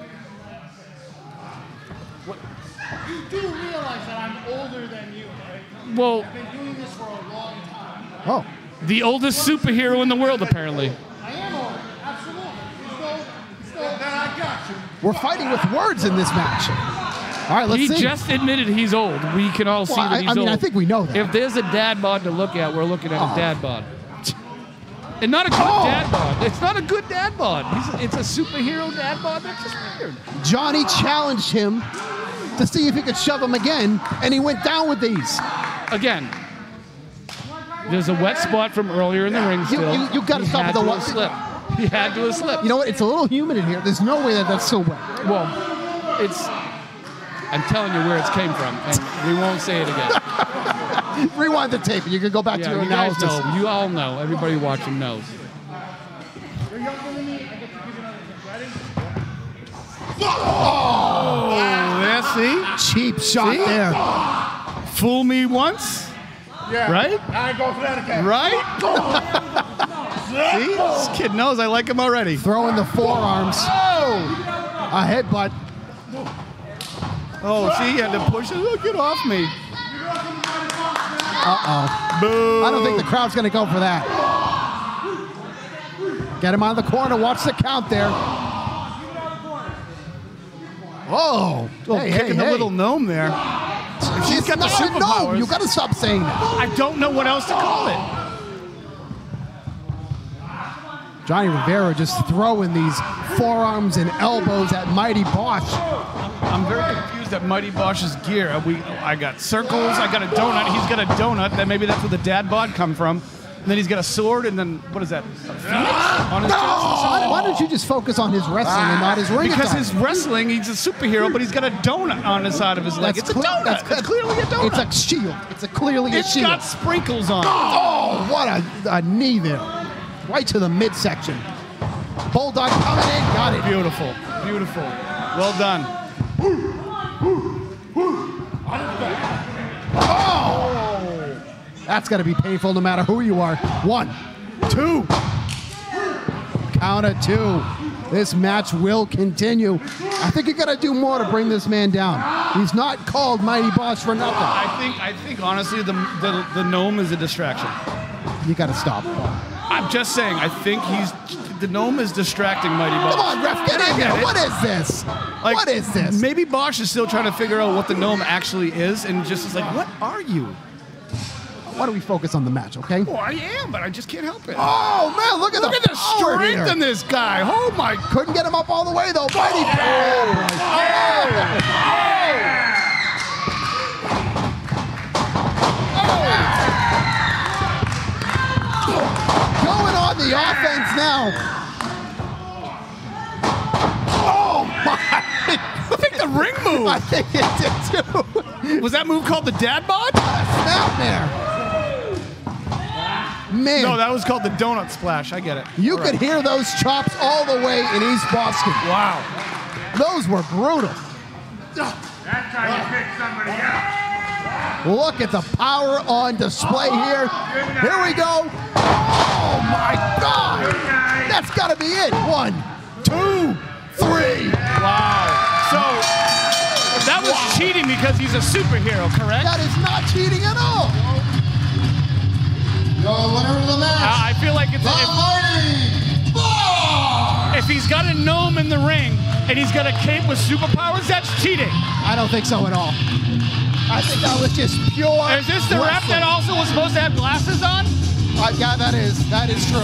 You do realize that I'm older than you, right? Well, I've been doing this for a long time. Oh, the oldest superhero in the world, apparently. I am old, absolutely. Still, still, then I got you. we're fighting with words in this match. All right, let's He see. just admitted he's old. We can all see Well, that I- he's I mean, old. I think we know that. If there's a dad bod to look at, we're looking at Oh. a dad bod. And not a good Oh. dad bod. It's not a good dad bod. He's, it's a superhero dad bod. That's just weird. Johnny challenged him to see if he could shove him again, and he went down with these. Again, there's a wet spot from earlier in the ring You- still. you- you gotta He stop had with the to wet- have slipped. He had to have slipped. You know what? It's a little humid in here. There's no way that that's still wet. Well, it's. I'm telling you where it came from, and we won't say it again. Rewind the tape, and you can go back to Yeah, your you guys analysis. know. You all know. Everybody watching knows. Oh, yeah, see? Cheap shot See? there. Fool me once, Yeah. right? I ain't going for that again. Right? See? This kid knows I like him already. Throwing the forearms. Oh! A headbutt. Oh, see? You had to push it. Oh, get off me. Uh-oh. Boo. I don't think the crowd's going to go for that. Get him on the corner. Watch the count there. Whoa. Oh, hey, kicking hey, the hey. little gnome there. If she's It's got the not a gnome. superpowers. You got to stop saying that. I don't know what else to call it. Johnny Rivera just throwing these forearms and elbows at Mighty Bosch. I'm very confused at Mighty Bosch's gear. We, I got circles. I got a donut. He's got a donut. Then maybe that's where the dad bod come from. And then he's got a sword. And then what is that? A phoenix on his chest? Why, why don't you just focus on his wrestling and not his ring Because attire? his wrestling, he's a superhero, but he's got a donut on the side of his leg. It's a cle- donut. that's- It's clearly a donut. It's a shield. It's a clearly a It's shield. got sprinkles on it. Oh, what a, a knee there. Right to the midsection. Bulldog coming in. Got it. Beautiful. Beautiful. Well done. Oh! That's got to be painful no matter who you are. One, two. Count of two. This match will continue. I think you got to do more to bring this man down. He's not called Mighty Boss for nothing. I think, I think honestly, the, the, the gnome is a distraction. You got to stop. I'm just saying, I think he's the gnome is distracting Mighty Bosch. Come on, ref, get in here. What is this? Like, what is this? Maybe Bosch is still trying to figure out what the gnome actually is, and just is like, what are you? Why don't we focus on the match, okay? Well, I am, but I just can't help it. Oh, man, look at Look the at the power strength here. in this guy. Oh, my. Couldn't get him up all the way, though. Mighty Bosch. Going on the offense now. Oh, my. I think the ring move. I think it did, too. Was that move called the dad bod? Snap there. Man. No, that was called the donut splash. I get it. You All could right. hear those chops all the way in East Boston. Wow. Those were brutal. That's how you pick somebody up. Look at the power on display here. Here we go. Oh, my God. That's got to be it. One, two, three. Wow. So that was Wow. cheating because he's a superhero, correct? That is not cheating at all. Your winner of the match, Uh, I feel like it's the if, Mighty Bosch. if he's got a gnome in the ring and he's got a cape with superpowers, that's cheating. I don't think so at all. I think that was just pure. Is this the ref that also was supposed to have glasses on? Uh, yeah, that is. That is true.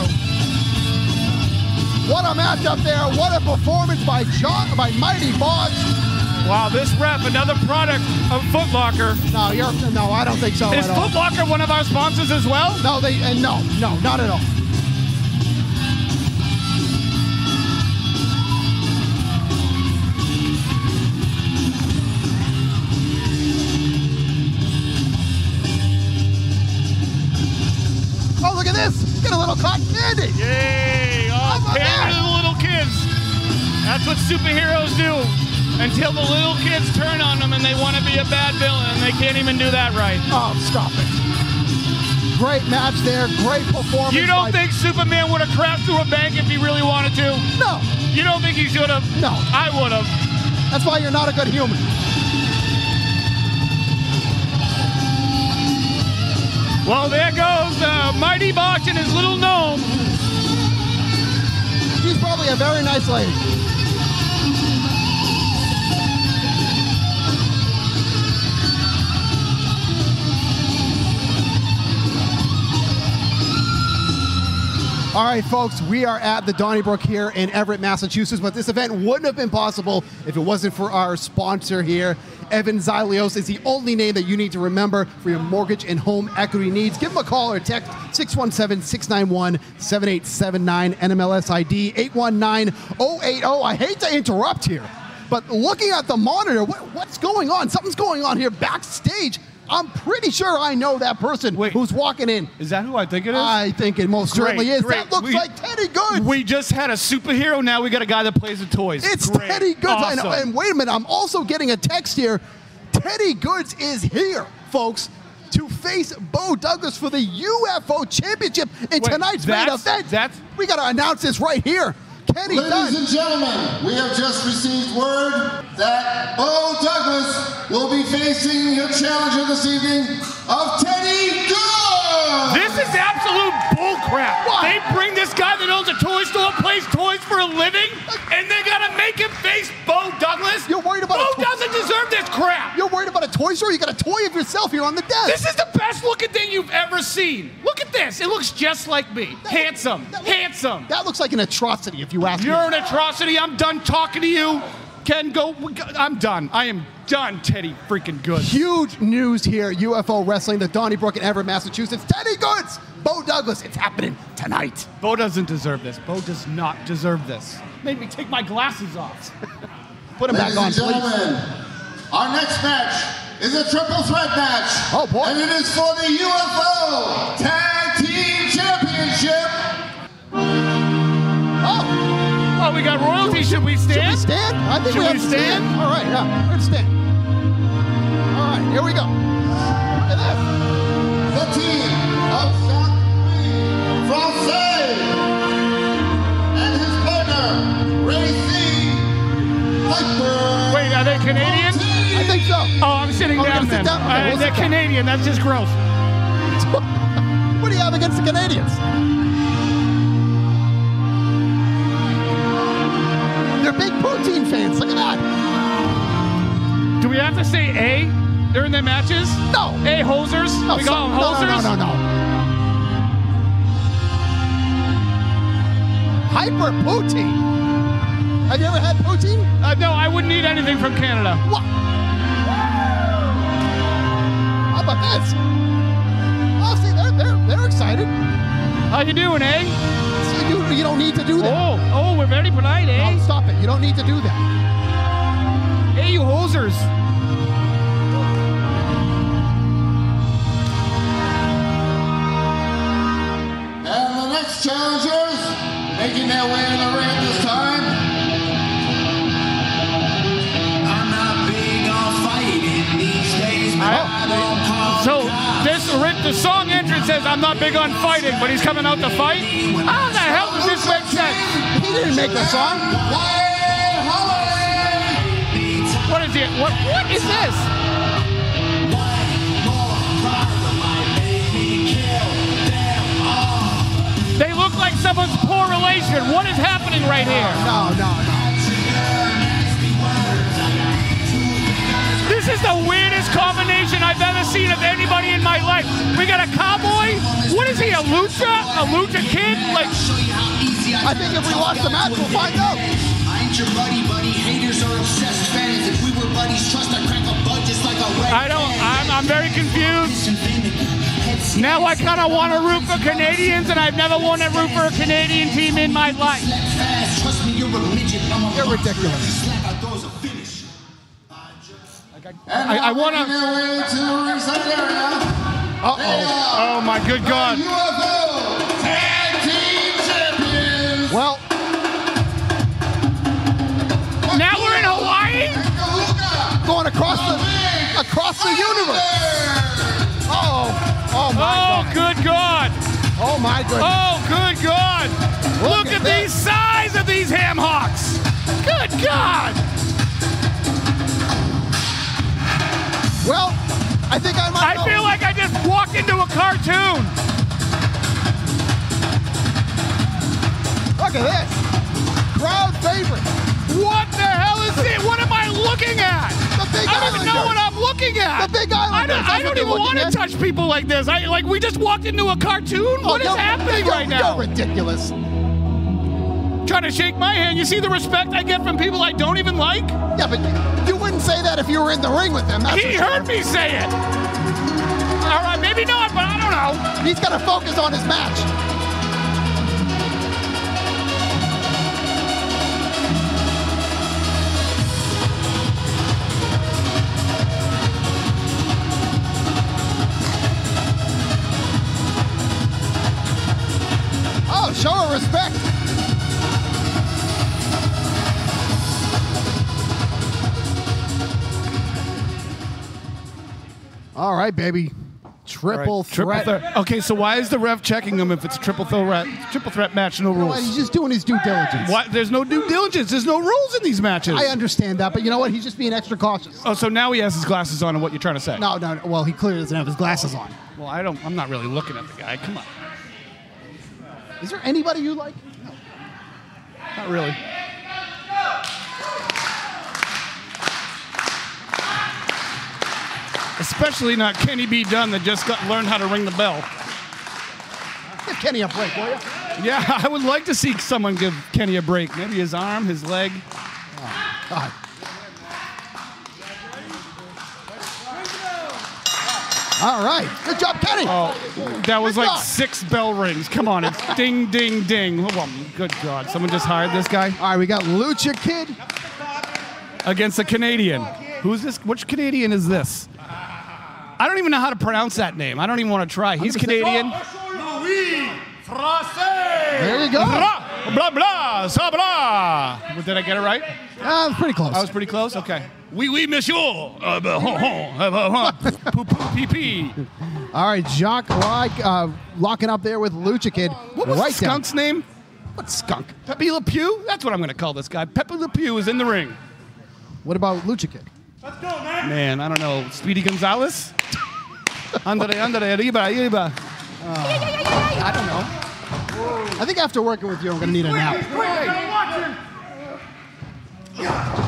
What a match up there. What a performance by John, by Mighty Bosch. Wow, this ref, another product of Foot Locker. No, you're, no, I don't think so Is at all. Foot Locker one of our sponsors as well? No, they, uh, no, no, not at all. Oh, look at this. Get a little cotton candy. Yay! How Oh, about candy that? to the little kids. That's what superheroes do. Until the little kids turn on them and they want to be a bad villain, and they can't even do that right. Oh, stop it. Great match there. Great performance. You don't by- think Superman would have crashed through a bank if he really wanted to? No, You don't think he should have? no. I would have. That's why you're not a good human. Well, there goes uh, Mighty Bosch and his little gnome. She's probably a very nice lady. All right, folks, we are at the Donnybrook here in Everett, Massachusetts, but this event wouldn't have been possible if it wasn't for our sponsor here. Evan Xylios is the only name that you need to remember for your mortgage and home equity needs. Give him a call or text six one seven, six nine one, seven eight seven nine, N M L S I D eight one nine oh eight oh. I hate to interrupt here, but looking at the monitor, what, what's going on? Something's going on here backstage. I'm pretty sure I know that person Wait. who's walking in. Is that who I think it is? I think it most certainly Great, is. great. That looks We- like Teddy Goods. We just had a superhero. Now we got a guy that plays with toys. It's Great. Teddy Goods. I know. Awesome. And wait a minute, I'm also getting a text here. Teddy Goods is here, folks, to face Bo Douglas for the U F O Championship in Wait, tonight's main that's- event. that's- we got to announce this right here. Kenny Ladies Dunn. and gentlemen, we have just received word that Bo Douglas will be facing the challenger this evening of Teddy Goods. This is absolute bullcrap. What? They bring this guy that owns a toy store, plays toys for a living, and they gotta make him face Bo Douglas. You're worried about Bo a toy- doesn't deserve this crap. You're worried about a toy store? You got a toy of yourself here on the desk. This is the best looking thing you've ever seen. Look at this. It looks just like me. Handsome. that look- Handsome. That looks like an atrocity, if you ask You're me. an atrocity. I'm done talking to you. Ken, go. I'm done. I am done, Teddy freaking Goods. Huge news here, U F O Wrestling, the Donnybrook in Everett, Massachusetts. Teddy Goods, Bo Douglas, it's happening tonight. Bo doesn't deserve this. Bo does not deserve this. Made me take my glasses off. Put him Ladies back on, and please. gentlemen, our next match is a triple threat match. Oh, boy. And it is for the U F O Tag Team Championship. Oh, Oh, we got royalty. Should we should we stand? stand? I think Should we have we to stand. stand? All right, yeah, we're gonna stand. All right, here we go. Look at this. The team of Jacques Francais and his partner, Ray C. Hyper. Wait, are they Canadian? I think so. Oh, I'm sitting Oh, we're down gonna sit then. down? Okay, Uh, we'll they're sit down. Canadian. That's just gross. What do you have against the Canadians? big poutine fans. Look at that. Do we have to say A during the matches? No. A hosers? No, we call them no, hosers? no, no, no, no. Hyper poutine. Have you ever had poutine? Uh, no, I wouldn't eat anything from Canada. What? How about this? Oh, see, they're, they're, they're excited. How you doing, eh? See, you, you don't need to do that. Oh, oh, we're very polite, eh? No, stop it. You don't need to do that. Hey, you hosers. And the next challengers, making their way in the ring this time. I'm not big on fighting these days, but I, I don't call So this the song entrance says I'm not big on fighting, but he's coming out to fight. How the hell does this make sense? He didn't make the song. What is it? What what is this? They look like someone's poor relation. What is happening right here? No, no, no. This is the weirdest combination I've ever seen of anybody in my life. We got a cowboy. What is he? A lucha? A lucha kid? Like, I think if we watch the match, we'll find out. I ain't your buddy, buddy. Haters are obsessed fans. If we were buddies, trust I crack a bud just like a red. I don't. I'm, I'm very confused. Now I kind of want to root for Canadians, and I've never wanted to root for a Canadian team in my life. You're ridiculous. I, I want to. Uh-oh. Oh my good God. U F O Tag Team Champions. Well, now we're in Hawaii? going across the across the universe. Uh-oh. Oh my Oh, God. good God. Oh my goodness. Oh, good God. Look, Look at, at the size of these ham hocks. Good God. Well, I think I might I know. feel like I just walked into a cartoon. Look at this. Crowd favorite. What the hell is it? What am I looking at? The Big I don't even know Islanders. what I'm looking at. The Big I Islanders. don't, I That's don't what even you're want to looking at. touch people like this. I like we just walked into a cartoon. Oh, What is you're- happening you're- right now? You're ridiculous. Trying to shake my hand. You see the respect I get from people I don't even like? Yeah, but you wouldn't say that if you were in the ring with them. That's He for sure. heard me say it. All right, maybe not, but I don't know. He's got to focus on his match. Oh, show her respect. All right, baby. Triple Right, triple threat. threat. Okay, so why is the ref checking him if it's a triple threat? Triple threat match, no You know what? rules. He's just doing his due diligence. Why? There's no due diligence. There's no rules in these matches. I understand that, but you know what? He's just being extra cautious. Oh, so now he has his glasses on, and what you're trying to say? No, no, no. Well, he clearly doesn't have his glasses on. Well, I don't. I'm not really looking at the guy. Come on. Is there anybody you like? Not really. Especially not Kenny B. Dunn that just got learned how to ring the bell. Give Kenny a break, will you? Yeah, I would like to see someone give Kenny a break. Maybe his arm, his leg. God. All right. Good job, Kenny. Oh, that was Good like job. six bell rings. Come on, it's ding, ding, ding. Oh, good God. Someone just hired this guy All right, we got Lucha Kid. against a Canadian. Who's this? Which Canadian is this? I don't even know how to pronounce that name. I don't even want to try. He's Canadian. Louis Francais. There you go. Blah, blah, blah, ça blah. Did I get it right? Uh, pretty close. I was pretty close? Okay. Oui, oui, monsieur. Uh, bah, hon, hon, uh, bah, hon. Poo, poo, pee, pee. All right, Jacques like, uh, locking up there with Lucha Kid. What was right the skunk's name? What skunk? Pepe Le Pew? That's what I'm going to call this guy. Pepe Le Pew is in the ring. What about Lucha Kid? Let's go, man. Man, I don't know. Speedy Gonzalez? Andre, Andre, arriba, arriba. I don't know. I think after working with you, I'm going to need a nap.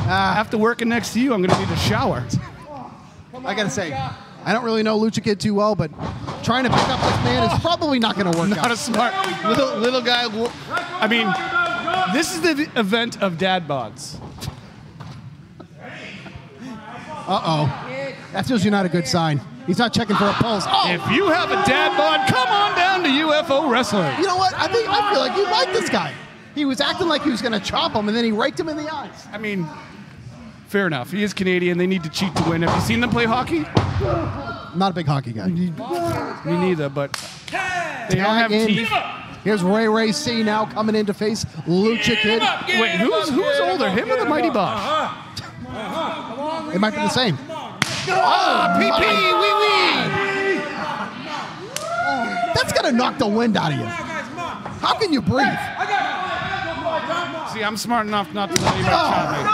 After working next to you, I'm going to need a shower. I got to say, I don't really know Lucha Kid too well, but trying to pick up this man is probably not going to work Not out. a smart little little guy. I mean, this is the event of dad bods. Uh-oh. That's usually not a good sign. He's not checking for a pulse. Oh! If you have a dad bod, come on down to U F O Wrestling. You know what? I think I feel like you like this guy. He was acting like he was going to chop him, and then he raked him in the eyes. I mean, fair enough. He is Canadian. They need to cheat to win. Have you seen them play hockey? Not a big hockey guy. Me neither, but they don't have in. teeth. Here's Ray Ray C now coming in to face Lucha Kid. Wait, who's who's older, him or the Mighty Bosch? It might be the same. Oh, P P, wee wee. That's gonna knock the wind out of you. How can you breathe? See, I'm smart enough not to let anybody chop me.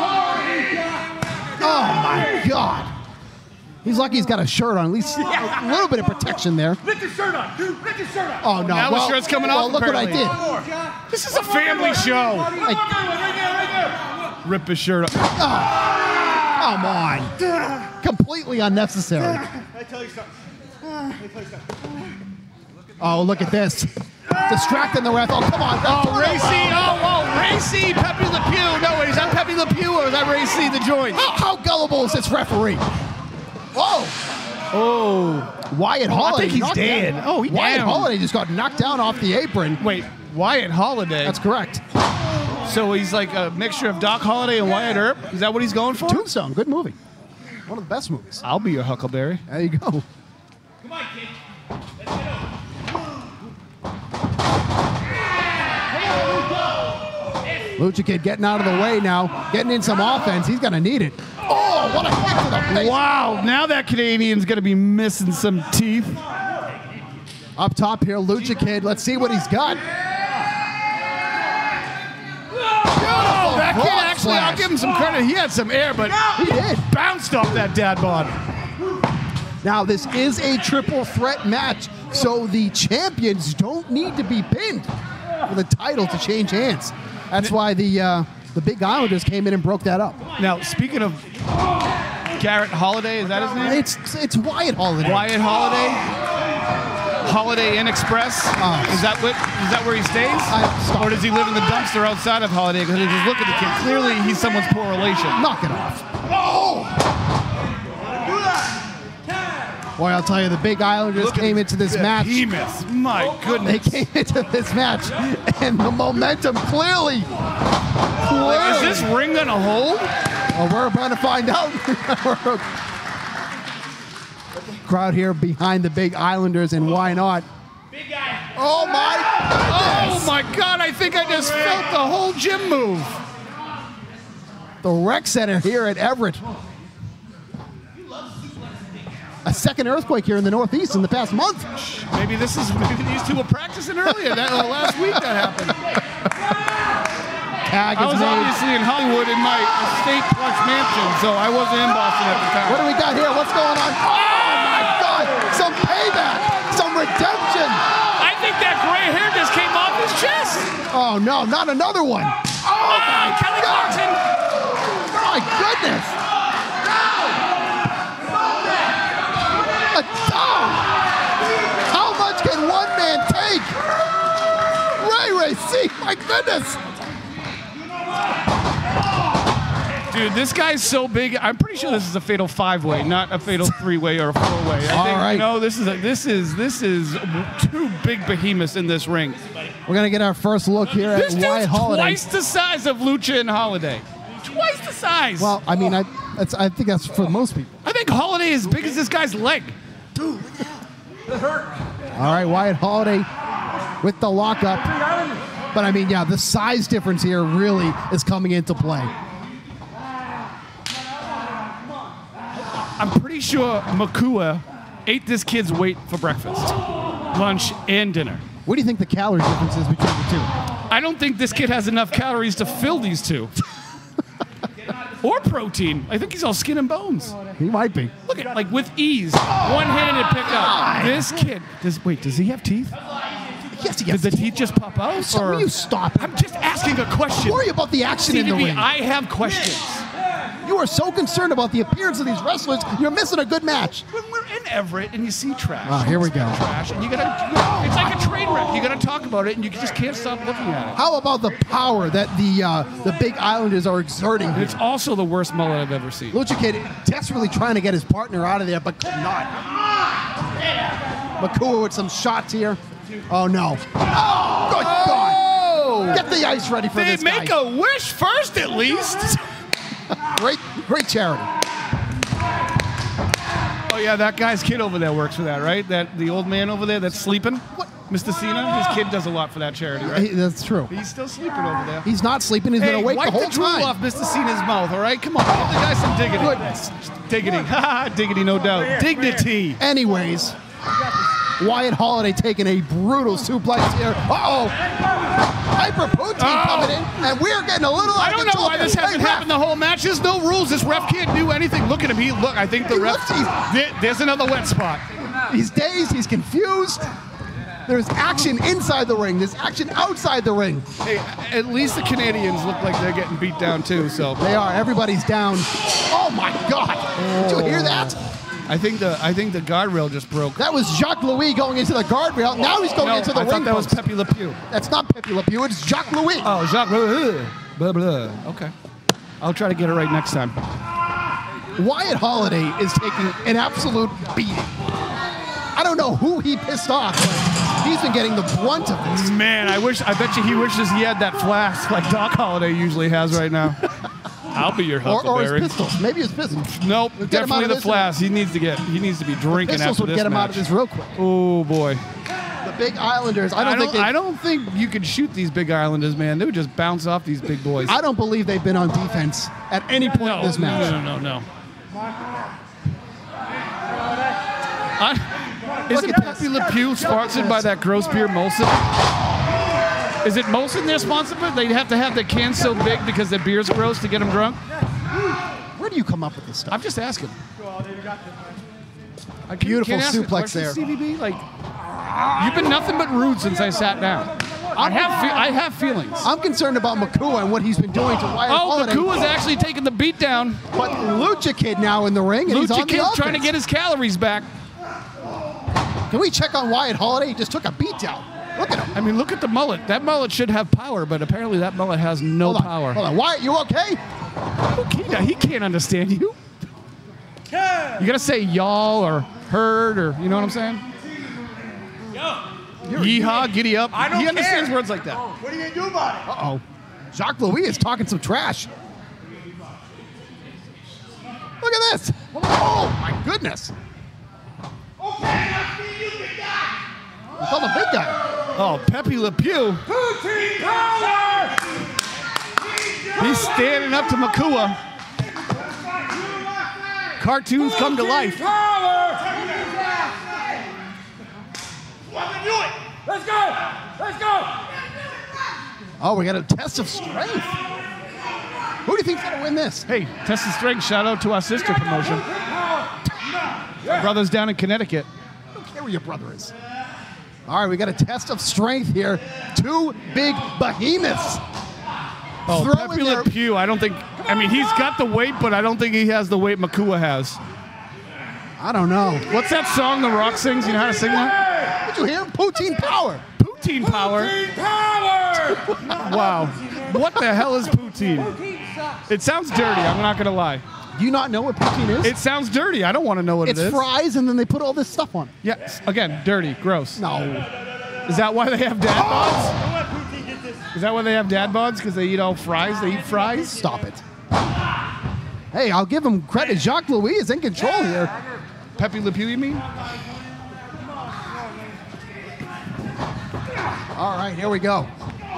Oh my God. He's lucky he's got a shirt on, at least a little bit of protection there. Lift your shirt on. Lift your shirt on. Oh no! Now well, the shirt's coming well, off. Look apparently. what I did. This is a family show. I, Rip his shirt up. oh, come on! Completely unnecessary. I tell you something. Let me tell you something. Oh, look at this! Distracting the ref. Oh, come on! Oh, Ray C. Oh, oh, Ray C. Pepe Le Pew. No, is that Pepe Le Pew or is that Ray C. the joint? How, how gullible is this referee? Whoa! Oh, Wyatt Holiday. I think he's knocked dead. down. Oh, he Wyatt down. Holiday just got knocked down off the apron. Wait, Wyatt Holiday. That's correct. So he's like a mixture of Doc Holliday and Wyatt Earp. Is that what he's going for? Tombstone, good movie. One of the best movies. I'll be your Huckleberry. There you go. Come on, kid. Let's get over. Lucha Kid getting out of the way now, getting in some offense. He's going to need it. Oh, what a kick to the face. Wow, now that Canadian's going to be missing some teeth. Up top here, Lucha Kid. Let's see what he's got. Oh, that kid frog actually, I'll splash. give him some credit. He had some air, but He did. bounced off that dad bod. Now, this is a triple threat match, so the champions don't need to be pinned for the title to change hands. That's why the uh, the Big Islanders came in and broke that up. Now, speaking of Garrett Holiday, is that his name? It's it's Wyatt Holiday. Wyatt Holiday? Holiday Inn Express? Oh. Is that what? Is that where he stays? I- stop Or does he live in the dumpster outside of Holiday? Because just look at the kid. Clearly, he's someone's poor relation. Knock it off. Boy, I'll tell you, the Big Islanders Look at came this into this match. behemoth. My They goodness. came into this match, and the momentum clearly, clearly. Is this ring gonna hold? Well, we're about to find out. Crowd here behind the Big Islanders, and why not? Big guy. Oh my Oh goodness! my God! I think I just felt the whole gym move. The rec center here at Everett. A second earthquake here in the Northeast in the past month. Maybe this is maybe these two were practicing earlier. That uh, last week that happened. Tag I is was made. obviously in Hollywood in my estate plush mansion, so I wasn't in Boston at the time. What do we got here? What's going on? Oh my God! Some payback, some redemption. I think that gray hair just came off his chest. Oh no, not another one. Oh my Kelly God! Clarkson. My goodness! A, oh. How much can one man take? Ray Ray C, my goodness! Dude, this guy's so big. I'm pretty sure this is a fatal five-way, not a fatal three-way or a four-way. I All think, right. No, this is a, this is this is two big behemoths in this ring. We're gonna get our first look here This at Wyatt dude's Holiday. twice the size of Lucha and Holiday. Twice the size. Well, I mean, I, that's, I think that's for most people. I think Holiday is as big as this guy's leg. All right, Wyatt Holiday with the lockup. But I mean, yeah, the size difference here really is coming into play. I'm pretty sure Makua ate this kid's weight for breakfast, lunch, and dinner. What do you think the calorie difference is between the two? I don't think this kid has enough calories to fill these two. Or protein. I think he's all skin and bones. He might be. Look at, like, with ease, one-handed pickup. This kid, does wait, does he have teeth? Yes, he Did gets the teeth just pop out? So or- will you stop? I'm just asking a question. Worry about the action in the C V B, ring. I have questions. You are so concerned about the appearance of these wrestlers, you're missing a good match. When we're in Everett and you see trash. Oh, here we go. Trash, and you gotta. It's like a train wreck. You gotta talk about it, and you just can't stop looking at it. How about the power that the uh, the Big Islanders are exerting here? It's also the worst mullet I've ever seen. Lucha Kid desperately trying to get his partner out of there, but could not. Makua with some shots here. Oh, no. Oh, good God. Get the ice ready for They this guy. make a wish first, at least. Great, great charity. Oh, yeah, that guy's kid over there works for that, right? That the old man over there that's sleeping? What? Mister Cena? His kid does a lot for that charity, right? He- that's true. He's still sleeping over there. He's not sleeping. He's Hey, been awake wipe the whole the drool time. off Mister Cena's mouth, all right? Come on, give the guy some diggity. Goodness. Diggity. Ha diggity, no doubt. Dignity. Anyways, Wyatt Holiday taking a brutal suplex here. Uh-oh. Hyper Poutine Oh. coming in, and we're getting a little out I of don't know control. why this Hey, hasn't ref. happened the whole match. There's no rules. This ref can't do anything. Look at him. He look. I think the He ref. looks- he's- There- There's another wet spot. He's dazed. He's confused. There's action inside the ring. There's action outside the ring. Hey, at least the Canadians look like they're getting beat down too. So They are. Everybody's down. Oh, my God. Did you hear that? I think the I think the guardrail just broke. That was Jacques Louis going into the guardrail. Now he's going no, into the I ring thought that was post. Pepe Le Pew. That's not Pepe Le Pew. It's Jacques Louis. Oh, Jacques. Blah, blah, blah. Okay. I'll try to get it right next time. Wyatt Holiday is taking an absolute beating. I don't know who he pissed off, but he's been getting the brunt of this. Man, I wish. I bet you he wishes he had that flask like Doc Holliday usually has right now. I'll be your Or, or Huckleberry. his pistols. Maybe his pistols. Nope, We'll get him out definitely of the this flask. He needs to get. He needs to be drinking Pistols after would this get him match. out of this real quick. Oh boy. The Big Islanders. I don't, I don't, think they, I don't think you could shoot these big Islanders, man. They would just bounce off these big boys. I don't believe they've been on defense at any point no, in this match. no, no, no, no. I, isn't at this. Pepe Le Pew sponsored by that gross beer Molson? Is it Molson they're sponsored by? They have to have their cans so big because their beer's gross to get them drunk? Where do you come up with this stuff? I'm just asking. I can't- Beautiful can't ask a suplex question, there. C V B, like, you've been nothing but rude since I sat down. I have, fe- I have feelings. I'm concerned about Makua and what he's been doing to Wyatt Oh, Holiday. Makua's actually taking the beat down. But Lucha Kid now in the ring, and he's on Lucha the Kid's offense. trying to get his calories back. Can we check on Wyatt Holiday? He just took a beat down. Look at him. I mean, look at the mullet. That mullet should have power, but apparently that mullet has no Hold on. power. Hold on. Wyatt, you okay? Okay, he can't understand you. You gotta say y'all or heard or you know what I'm saying? Yeehaw, giddy up. I don't he understands care. words like that. What are you gonna do about it? Uh-oh. Jacques Louis is talking some trash. Look at this. Oh, my goodness. Okay, let's see you, big guy. You called him big guy. Oh, Pepe Le Pew. Poutine power. He's standing up to Makua. Cartoons come to life. Let's go! Let's go! Oh, we got a test of strength. Who do you think's going to win this? Hey, Test of Strength, shout out to our sister promotion. Our brothers down in Connecticut. I don't care where your brother is. All right, we got a test of strength here. Two big behemoths. Oh, Throwing Pepe their- Le Pew, I don't think, I mean, he's got the weight, but I don't think he has the weight Makua has. I don't know. What's that song The Rock sings? You know how to sing that? Did you hear? Poutine power. Poutine power. Power! Wow. What the hell is poutine? It sounds dirty, I'm not going to lie. Do you not know what poutine is? It sounds dirty. I don't want to know what it's it is. fries, and then they put all this stuff on it. Yes. Again, dirty, gross. No. Is that why they have dad bods? Is that why they have dad bods? Because they eat all fries? They eat fries? Stop it. Hey, I'll give him credit. Jacques Louis is in control here. Pepe Le Pew, you mean? All right, here we go.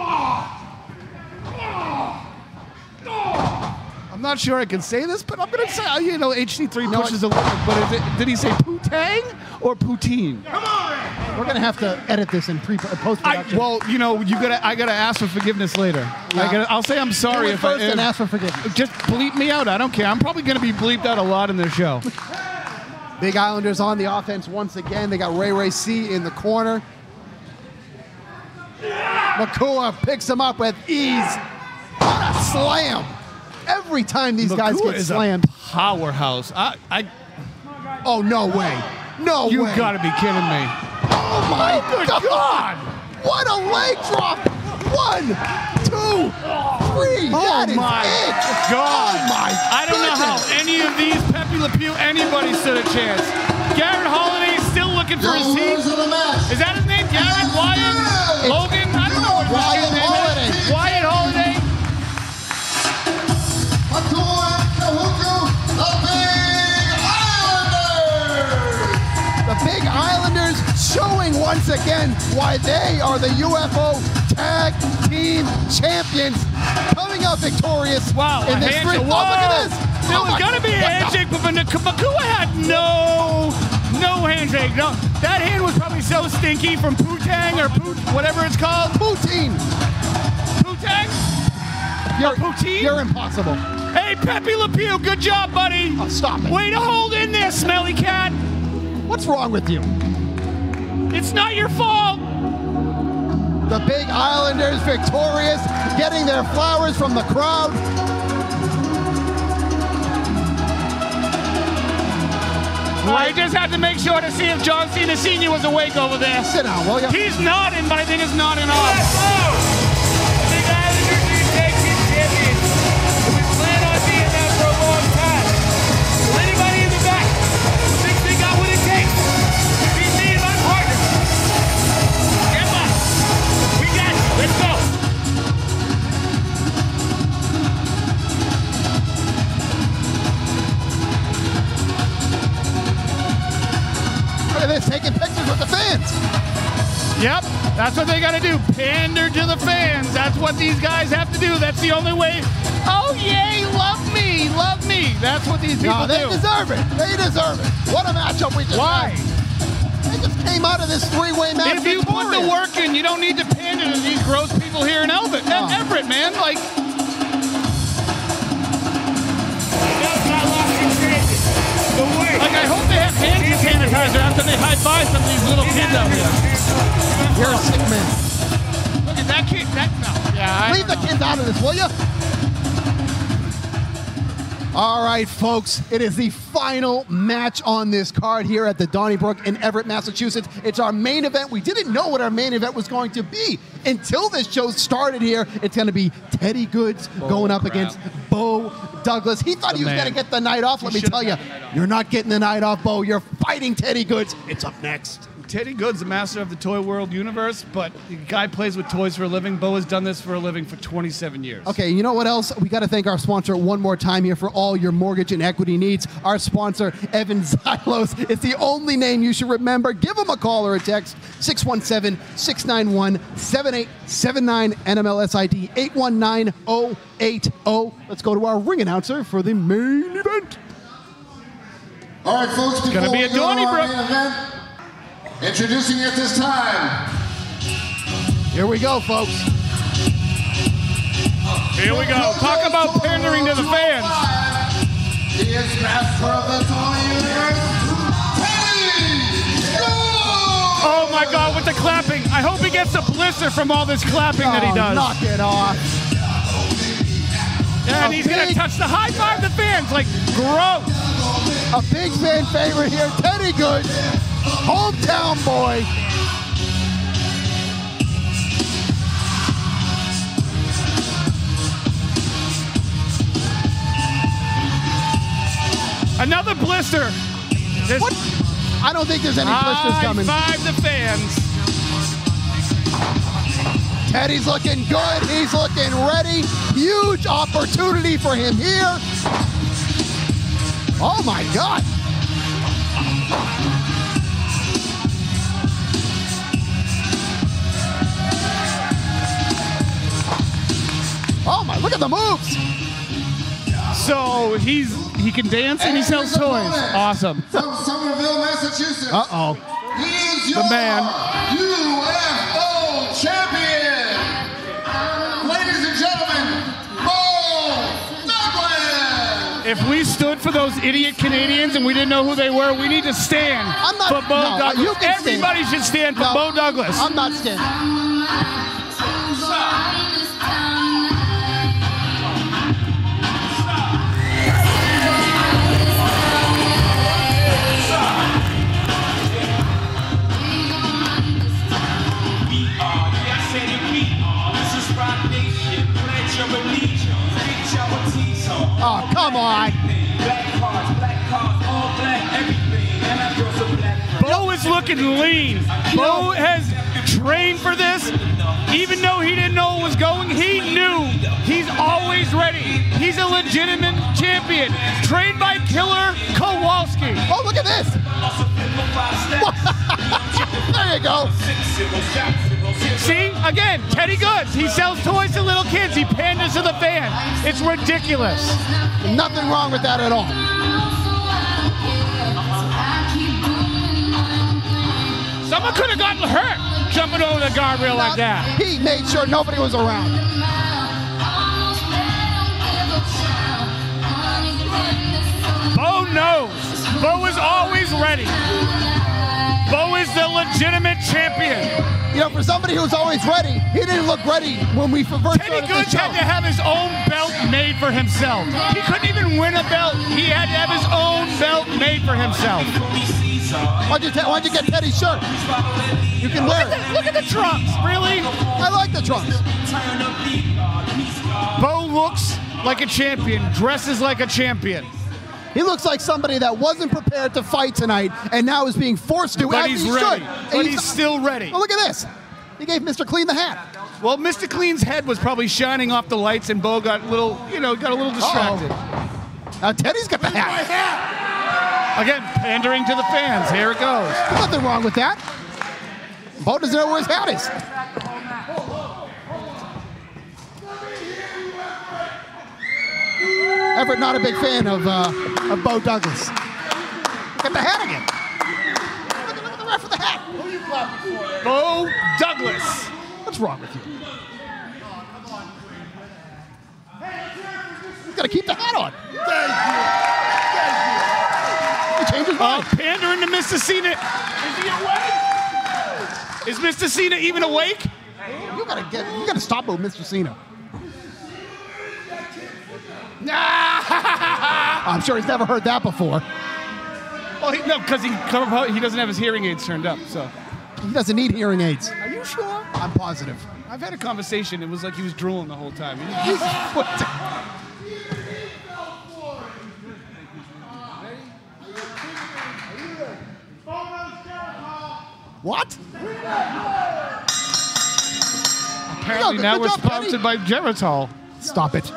I'm not sure I can say this, but I'm going to say, uh, you know, H D three No, pushes a limit, but is it, did he say poutang or poutine? We're gonna have to edit this in pre post I, production. well, you know, you gotta, I gotta ask for forgiveness later. Yeah. I gotta, I'll say I'm sorry Do it if first I if, and ask for forgiveness. Just bleep me out. I don't care. I'm probably gonna be bleeped out a lot in this show. Big Islanders on the offense once again. They got Ray Ray C in the corner. Makua picks him up with ease. What a slam! every time these guys Makua get is slammed. a powerhouse. I, I, Oh, no way. No you way. gotta be kidding me. Oh, my Good God. God. What a leg drop. One, two, three. Oh, that is my it. God. Oh, my I don't know how goodness. any of these Pepe Le Pew, anybody stood a chance. Garrett Holiday is still looking for his team. Winners of the match. Is that his name? Garrett? Wyatt? Logan? I don't know what his Wyatt name Holiday. is. Wyatt Holiday. Makua Kahuku, the Big Islanders. The Big Islanders showing once again why they are the U F O Tag Team Champions. Coming out victorious Wow, in a this handshake. street. Oh, look at this. There Oh, was my- going to be a what the- handshake, but Makua had no, no handshake. No, that hand was probably so stinky from Putang or Put, whatever it's called. Poutine. Putang? You're, poutine? you're impossible. Hey, Pepe Le Pew, good job, buddy. Oh, stop it. Way to hold in there, smelly cat. What's wrong with you? It's not your fault. The Big Islanders victorious, getting their flowers from the crowd. I just had to make sure to see if John Cena Senior was awake over there. Sit down, will you? He's nodding, but I think it's nodding off. Big Islanders new tag team champions. We plan on being that for a long time. Will anybody in the back think they got what it takes to be me and my partner? Come on. We got you. Let's go. Look at this, taking pictures with the fans. Yep, that's what they got to do. Pander to the fans. That's what these guys have to do. That's the only way. Oh, yay, love me, love me. That's what these people No, they do. deserve it. They deserve it. What a matchup we just Why? had. They just came out of this three-way match. If you put the victorious. work in, you don't need to pander to these gross people here in Elbit. Oh. Everett, man. Like, That's not lost in transit. The way. like I hope they have hand sanitizer after they high-five some of these little kids out here. You're a sick man. Look at that kid. That, no. Yeah, I Leave the kids out of this, will you? All right, folks, it is the final match on this card here at the Donnybrook in Everett, Massachusetts. It's our main event. We didn't know what our main event was going to be until this show started here. It's going to be Teddy Goods going up crap. against Bo Douglas. He thought The he was man. going to get the night off. Let He me should've tell you, gotten the night off. you're not getting the night off, Bo. You're fighting Teddy Goods. It's up next. Teddy Good's the master of the toy world universe, but the guy plays with toys for a living. Bo has done this for a living for twenty-seven years. Okay, you know what else? We got to thank our sponsor one more time here for all your mortgage and equity needs. Our sponsor, Evan Zylos, is the only name you should remember. Give him a call or a text, six one seven, six nine one, seven eight seven nine, N M L S I D eight one nine zero eight zero. Let's go to our ring announcer for the main event. All right, folks, before gonna be we a go to our Donnybrook. main event, introducing at this time, Here we go, folks. Here we go. Talk about pandering to the fans. He is master of the toy universe, Teddy Goods! Oh my God, with the clapping. I hope he gets a blister from all this clapping that he Oh, does. knock it off. Yeah, and a he's going to big- touch the high five the fans. Like, gross. A big fan favorite here, Teddy Goods, hometown boy. Another blister. There's What? I don't think there's any blisters high coming. five the fans. Teddy's looking good. He's looking ready. Huge opportunity for him here. Oh my God. Oh my, look at the moves. So he's he can dance and he sells toys. Awesome. From Somerville, Massachusetts. Uh-oh. He is The your man. U F O champion. Ladies and gentlemen, Bo Douglas. If we stood for those idiot Canadians and we didn't know who they were, we need to stand I'm not- for Bo no, Douglas. you can stand. Everybody should stand for No, Bo Douglas. I'm not standing. Oh, come on. Bo is looking lean. Bo has trained for this. Even though he didn't know it was going, he knew he's always ready. He's a legitimate champion. Trained by Killer Kowalski. Oh, look at this. There you go. See, again, Teddy Goods. He sells toys to little kids. He panders to the fans. It's ridiculous. Nothing wrong with that at all. Someone could have gotten hurt jumping over the guardrail like that. He made sure nobody was around. Bo knows. Bo is always ready. Bo is the legitimate champion. You know, for somebody who's always ready, he didn't look ready when we first started Teddy the Goods show. had to have his own belt made for himself. He couldn't even win a belt. He had to have his own belt made for himself. Why'd you, why'd you get Teddy's shirt? You can wear Look at it. the, look at the trunks, really? I like the trunks. Bo looks like a champion, dresses like a champion. He looks like somebody that wasn't prepared to fight tonight and now is being forced to. But as he's he ready. should. And But he's still ready. Oh, look at this. He gave Mister Clean the hat. Well, Mister Clean's head was probably shining off the lights, and Bo got a little, you know, got a little distracted. Uh-oh. Now Teddy's got the hat. Again, pandering to the fans. Here it goes. Nothing wrong with that. Bo doesn't know where his hat is. Everett not a big fan of uh, of Bo Douglas. Look at the hat again. Look at, look at the ref with the hat. Who are you clapping for there? Bo Douglas. What's wrong with you? He's got to keep the hat on. Thank you. Thank you. He changed his Uh, mind. pandering to Mister Cena. Is he awake? Is Mister Cena even awake? You gotta get. You gotta stop with Mister Cena. I'm sure he's never heard that before. Well, he, no, because he he doesn't have his hearing aids turned up. So, He doesn't need hearing aids. are you sure? I'm positive. I've had a conversation. It was like he was drooling the whole time. What the- What? Apparently Yeah, now good we're job, sponsored by Geritol. Stop it.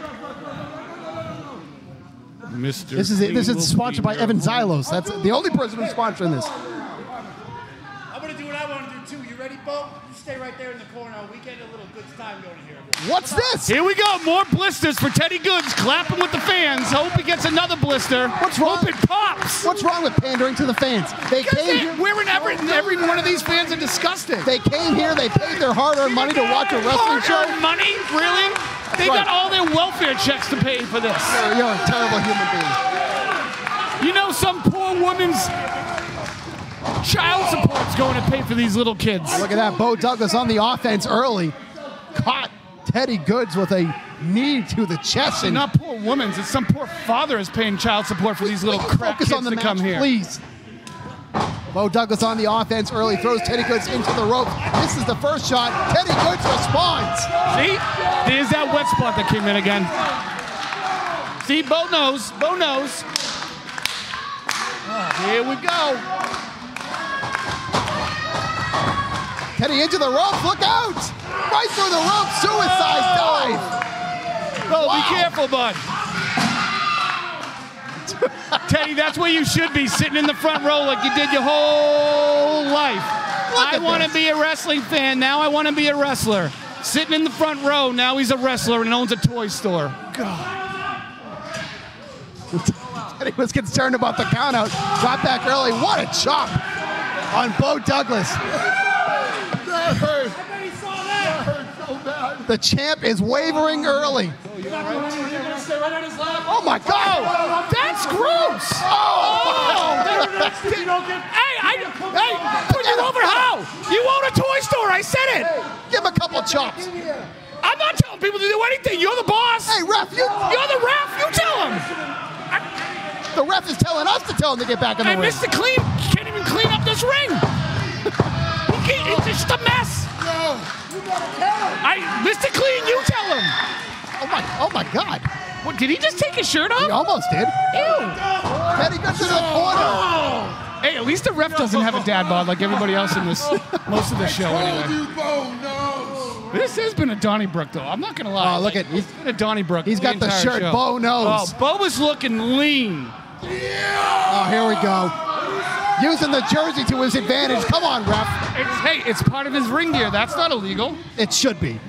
Mister This is it. This Clean is will sponsored be by your Evan home. Xylos. That's the only person who's sponsoring this. I'm gonna do what I want to do too. You ready, Bo? You stay right there in the corner. We get a little good time going here. What's this? Here we go. More blisters for Teddy Goods. Clapping with the fans. Hope he gets another blister. What's wrong? Hope it pops. What's wrong with pandering to the fans? They Because came they- here. we're in every, every one of these fans are disgusting. They came here. They paid their hard-earned money to watch a wrestling show. Hard-earned money? Really? They right. got all their welfare checks to pay for this. You're, you're a terrible human being. You know, some poor woman's child support's going to pay for these little kids. Look at that. Bo Douglas on the offense early. Caught Teddy Goods with a knee to the chest. It's And not poor woman's. It's some poor father is paying child support for these little we can crap focus kids on the to match, come here. please. Bo Douglas on the offense early. Throws Teddy Goods into the rope. This is the first shot. Teddy Goods responds. See? There's that wet spot that came in again. See, Bo knows. Bo knows. Here we go. Teddy into the ropes. Look out! Right through the rope. Suicide dive. Oh, Wow. be careful, bud. Teddy, that's where you should be, sitting in the front row like you did your whole life. Look I at want to this. be a wrestling fan. Now I want to be a wrestler. Sitting in the front row. Now he's a wrestler and owns a toy store. Teddy was concerned about the countout. Got back early. What a chop on Bo Douglas. That hurt. That hurt so bad. The champ is wavering early. Oh my God! That's gross. Oh! Hey, I, hey, put you over how? You own a toy store. I said it. Give him a couple chops. I'm not telling people to do anything. You're the boss. Hey, ref, you, You're the ref. You tell him. the ref is telling us to tell him to get back in the And ring. Mister Clean can't even clean up this ring. He can't, it's just a mess. I, Mister Clean, you tell him. Oh my! Oh my God! What, did he just take his shirt off? He almost did. Ew. Teddy got to the corner. Hey, at least the ref doesn't have a dad bod like everybody else in this, most of the show anyway. This has been a Donnybrook, though. I'm not going to lie. Oh, look like, at he's been a Donnybrook. He's got the entire shirt. show. Bo knows. Oh, Bo was looking lean. Oh, here we go. Using the jersey to his advantage. Come on, ref. It's, hey, it's part of his ring gear. That's not illegal. It should be.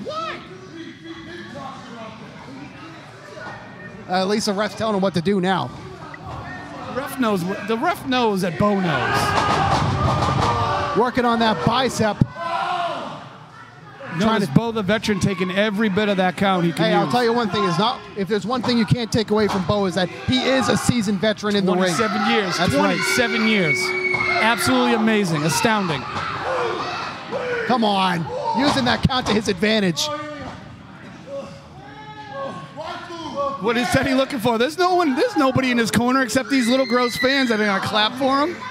Uh, at least the ref's telling him what to do now. The ref knows. what- The ref knows that Bo knows. Working on that bicep. Notice Bo, the veteran, taking every bit of that count he can Hey, use. I'll tell you one thing: is not if there's one thing you can't take away from Bo is that he is a seasoned veteran in the ring. twenty-seven years. That's right. twenty-seven years. Absolutely amazing. Astounding. Come on, using that count to his advantage. What is Teddy looking for? There's no one. There's nobody in his corner except these little gross fans that are gonna clap for him.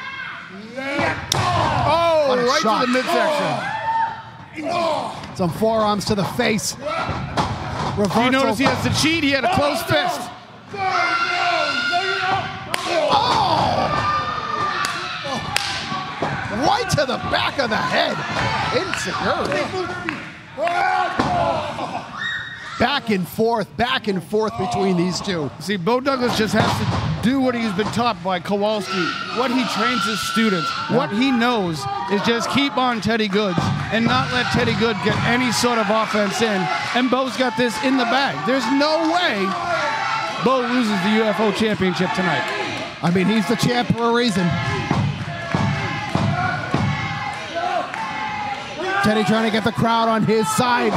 Oh, What a right shot. to the midsection. Some forearms to the face. Reversal. You notice he has to cheat. He had a closed fist. Oh! Right to the back of the head. Insecurity. Back and forth, back and forth between these two. See, Bo Douglas just has to do what he's been taught by Kowalski, what he trains his students. What he knows is just keep on Teddy Goods and not let Teddy Good get any sort of offense in. And Bo's got this in the bag. There's no way Bo loses the U F O championship tonight. I mean, he's the champ for a reason. Teddy trying to get the crowd on his side.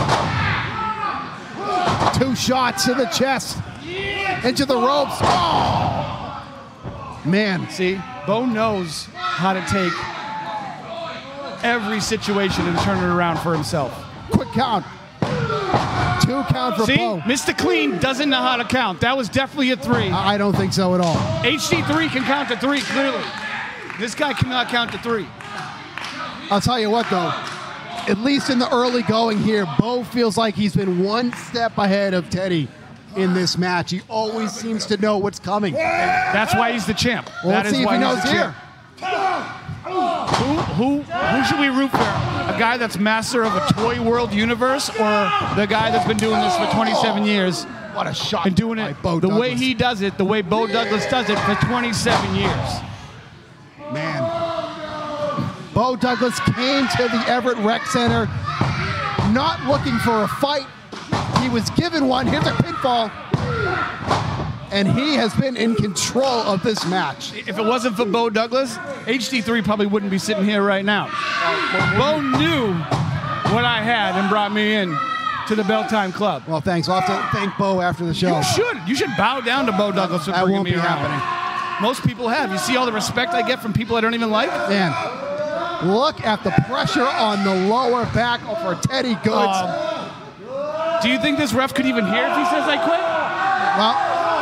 Two shots to the chest. Into the ropes. Oh! Man. See, Bo knows how to take every situation and turn it around for himself. Quick count. Two count for See, Bo. Mister Clean doesn't know how to count. That was definitely a three. I don't think so at all. H D three can count to three, clearly. This guy cannot count to three. I'll tell you what, though. At least in the early going here, Bo feels like he's been one step ahead of Teddy in this match. He always seems to know what's coming. That's why he's the champ. Well, that let's is see if why he he's knows the here. champ. Who, who, who should we root for? A guy that's master of a toy world universe, or the guy that's been doing this for twenty-seven years? What a shot. And doing it Bo the way Douglas. he does it, the way Bo Douglas does it for twenty-seven years. Man. Bo Douglas came to the Everett Rec Center not looking for a fight. He was given one. Here's a pinfall. And he has been in control of this match. If it wasn't for Bo Douglas, H D three probably wouldn't be sitting here right now. Bo knew what I had and brought me in to the Bell Time Club. Well, thanks. We'll have to thank Bo after the show. You should. You should bow down to Bo Douglas for That bringing won't me be around. happening. Most people have. You see all the respect I get from people I don't even like? Man, look at the pressure on the lower back for Teddy Goods. Um, do you think this ref could even hear if he says I quit? Well,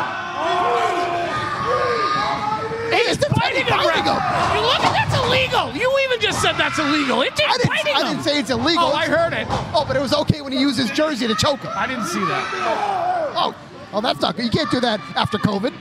He's fighting him, fighting ref. him. You look at that's illegal. You even just said that's illegal. It's I didn't, fighting I him. didn't say it's illegal. Oh, I heard it. Oh, but it was okay when he used his jersey to choke him. I didn't see that. Oh, oh, that's not good. You can't do that after COVID.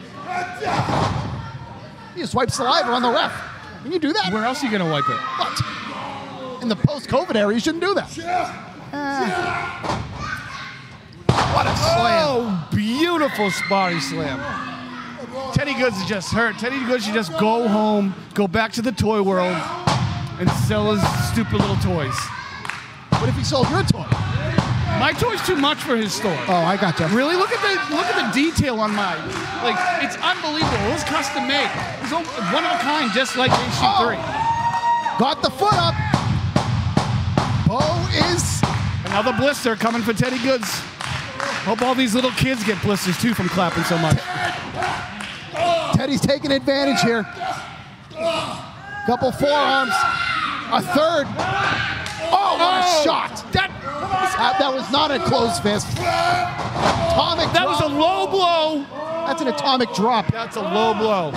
You just wipe saliva on the ref. Can you do that? Where else are you going to wipe it? What? In the post-COVID era, you shouldn't do that. Ah. What a slam. Oh, beautiful body slam. Teddy Goods is just hurt. Teddy Goods should just go home, go back to the toy world, and sell his stupid little toys. What if he sold your toy? My toy's too much for his store. Oh, I got you. Really? Look at the look at the detail on mine. Like, it's unbelievable. It was custom made. It's one of a kind, just like H D three. Oh. Got the foot up. Bo is Another blister coming for Teddy Goods. Hope all these little kids get blisters too from clapping so much. Teddy's taking advantage here. Couple forearms. A third. Oh, what a Oh, shot. That That, that was not a closed fist. Atomic that drop. was a low blow. That's an atomic drop. That's a low blow.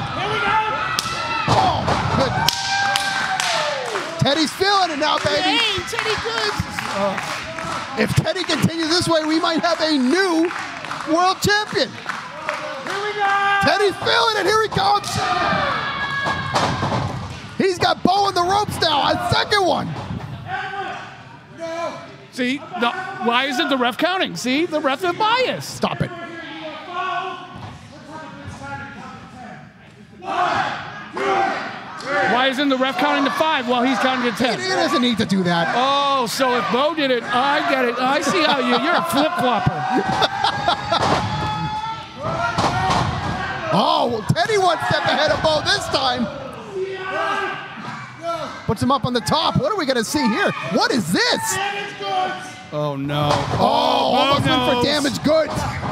Oh, my goodness. Teddy's feeling it now, baby. Hey, Teddy Goods. If Teddy continues this way, we might have a new world champion. Here we go. Teddy's feeling it. Here he comes. He's got Bo in the ropes now. A second one. See, the, why isn't the ref counting? See, the ref is biased. Stop it. Why isn't the ref counting to five while he's counting to ten? He doesn't need to do that. Oh, so if Bo did it, I get it. I see how you, you're a flip-flopper. Oh, well, Teddy one step ahead of Bo this time. Puts him up on the top. What are we going to see here? What is this? Oh, no. Oh, almost went for damaged goods.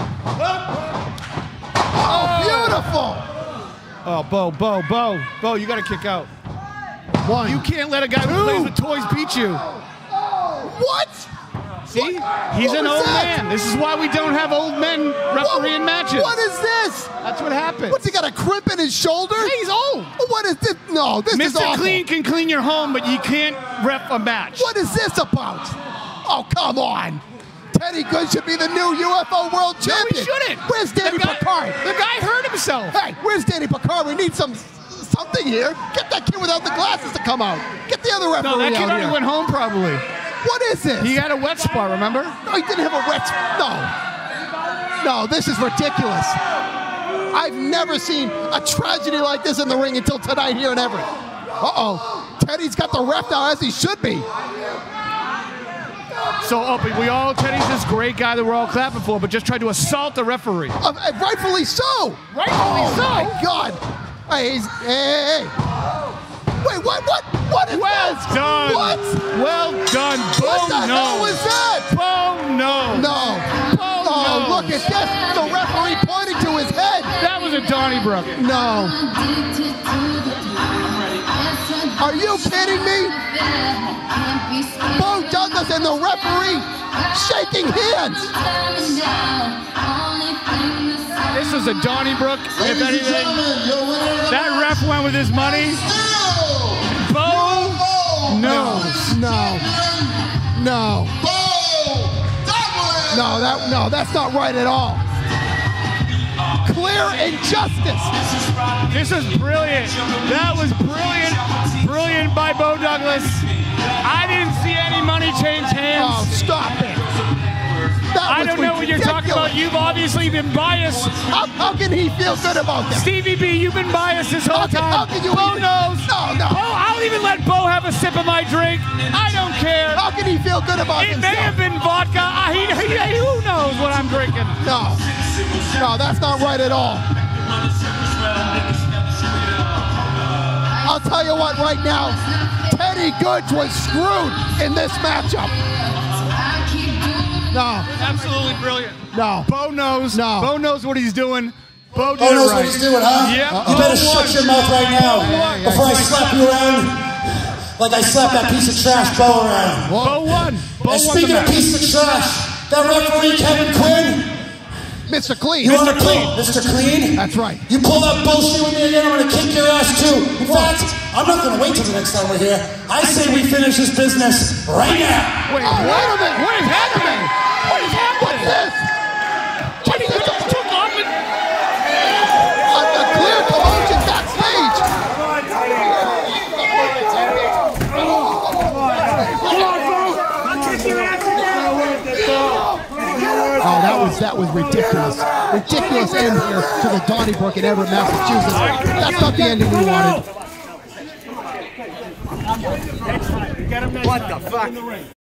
Oh, beautiful. Oh, Bo, Bo, Bo. Bo, you got to kick out. One. You can't let a guy who plays with toys beat you. What? See? He's What an was old that? man. This is why we don't have old men refereeing matches. What is this? That's what happens. What's he got, a crimp in his shoulder? He's old. What is this? No, this is Mister awful. Clean can clean your home, but you can't ref a match. What is this about? Oh, come on. Teddy Good should be the new U F O World Champion. No, he shouldn't. Where's Danny the guy, Picard? The guy hurt himself. Hey, where's Danny Picard? We need some something here. Get that kid without the glasses to come out. Get the other referee No, that kid out already here. went home probably. What is this? He had a wet spot, remember? No, he didn't have a wet spot. No. No, this is ridiculous. I've never seen a tragedy like this in the ring until tonight here in Everett. Uh-oh. Teddy's got the ref now, as he should be. So, Opie, we all, Teddy's this great guy that we're all clapping for, but just tried to assault the referee. Uh, uh, rightfully so. Rightfully oh, so. my God. Hey, he's, hey, hey, hey. Wait, what, what, what is Well this? done. What? Well done. Bo What the knows. hell was that? Bo knows. No. Bo Oh, knows. look at this. The referee pointing to his head. That was a Donnybrook. No. Are you kidding me? Bo Douglas and the referee shaking hands. This was a Donnybrook, if anything. That ref went with his money. Bo knows. No. No. No, that no, that's not right at all. Clear injustice. This is brilliant. That was brilliant. Brilliant by Bo Douglas. I didn't see any money change hands. Oh, stop it. That I was don't know what you're talking about. ridiculous. You've obviously been biased. How, how can he feel good about this? Stevie B, you've been biased this whole How can, time. how can you Bo even, knows. No, no. Bo, I'll even let Bo have a sip of my drink. I don't care. How can he feel good about It himself? may have been vodka. Uh, he, he, who knows what I'm drinking? No. No, that's not right at all. I'll tell you what right now, Teddy Goods was screwed in this matchup. No. Absolutely brilliant. No. Bo knows. No. Bo knows what he's doing. Bo did Bo it knows right. what he's doing, huh? Yep. You Uh-oh. better shut your mouth right now Hey, hey, before I hey. slap you around like I slapped that piece of trash Bo around. Bo won. Bo And won the speaking of match. pieces of trash, that referee Kevin Quinn, Mister Clean. you want to clean, Mister Clean? That's right. You pull that bullshit with me again, I'm gonna kick your ass too. In fact, I'm not gonna wait till the next time we're here. I say we finish this business right now. Wait, Oh, what? wait a minute. What is happening? What is happening? What's this? Teddy Goods took off and A, a clear commotion backstage. Oh, that was that was ridiculous. Ridiculous end here to the Donnybrook in Everett, Massachusetts. That's not the ending we wanted. What the fuck?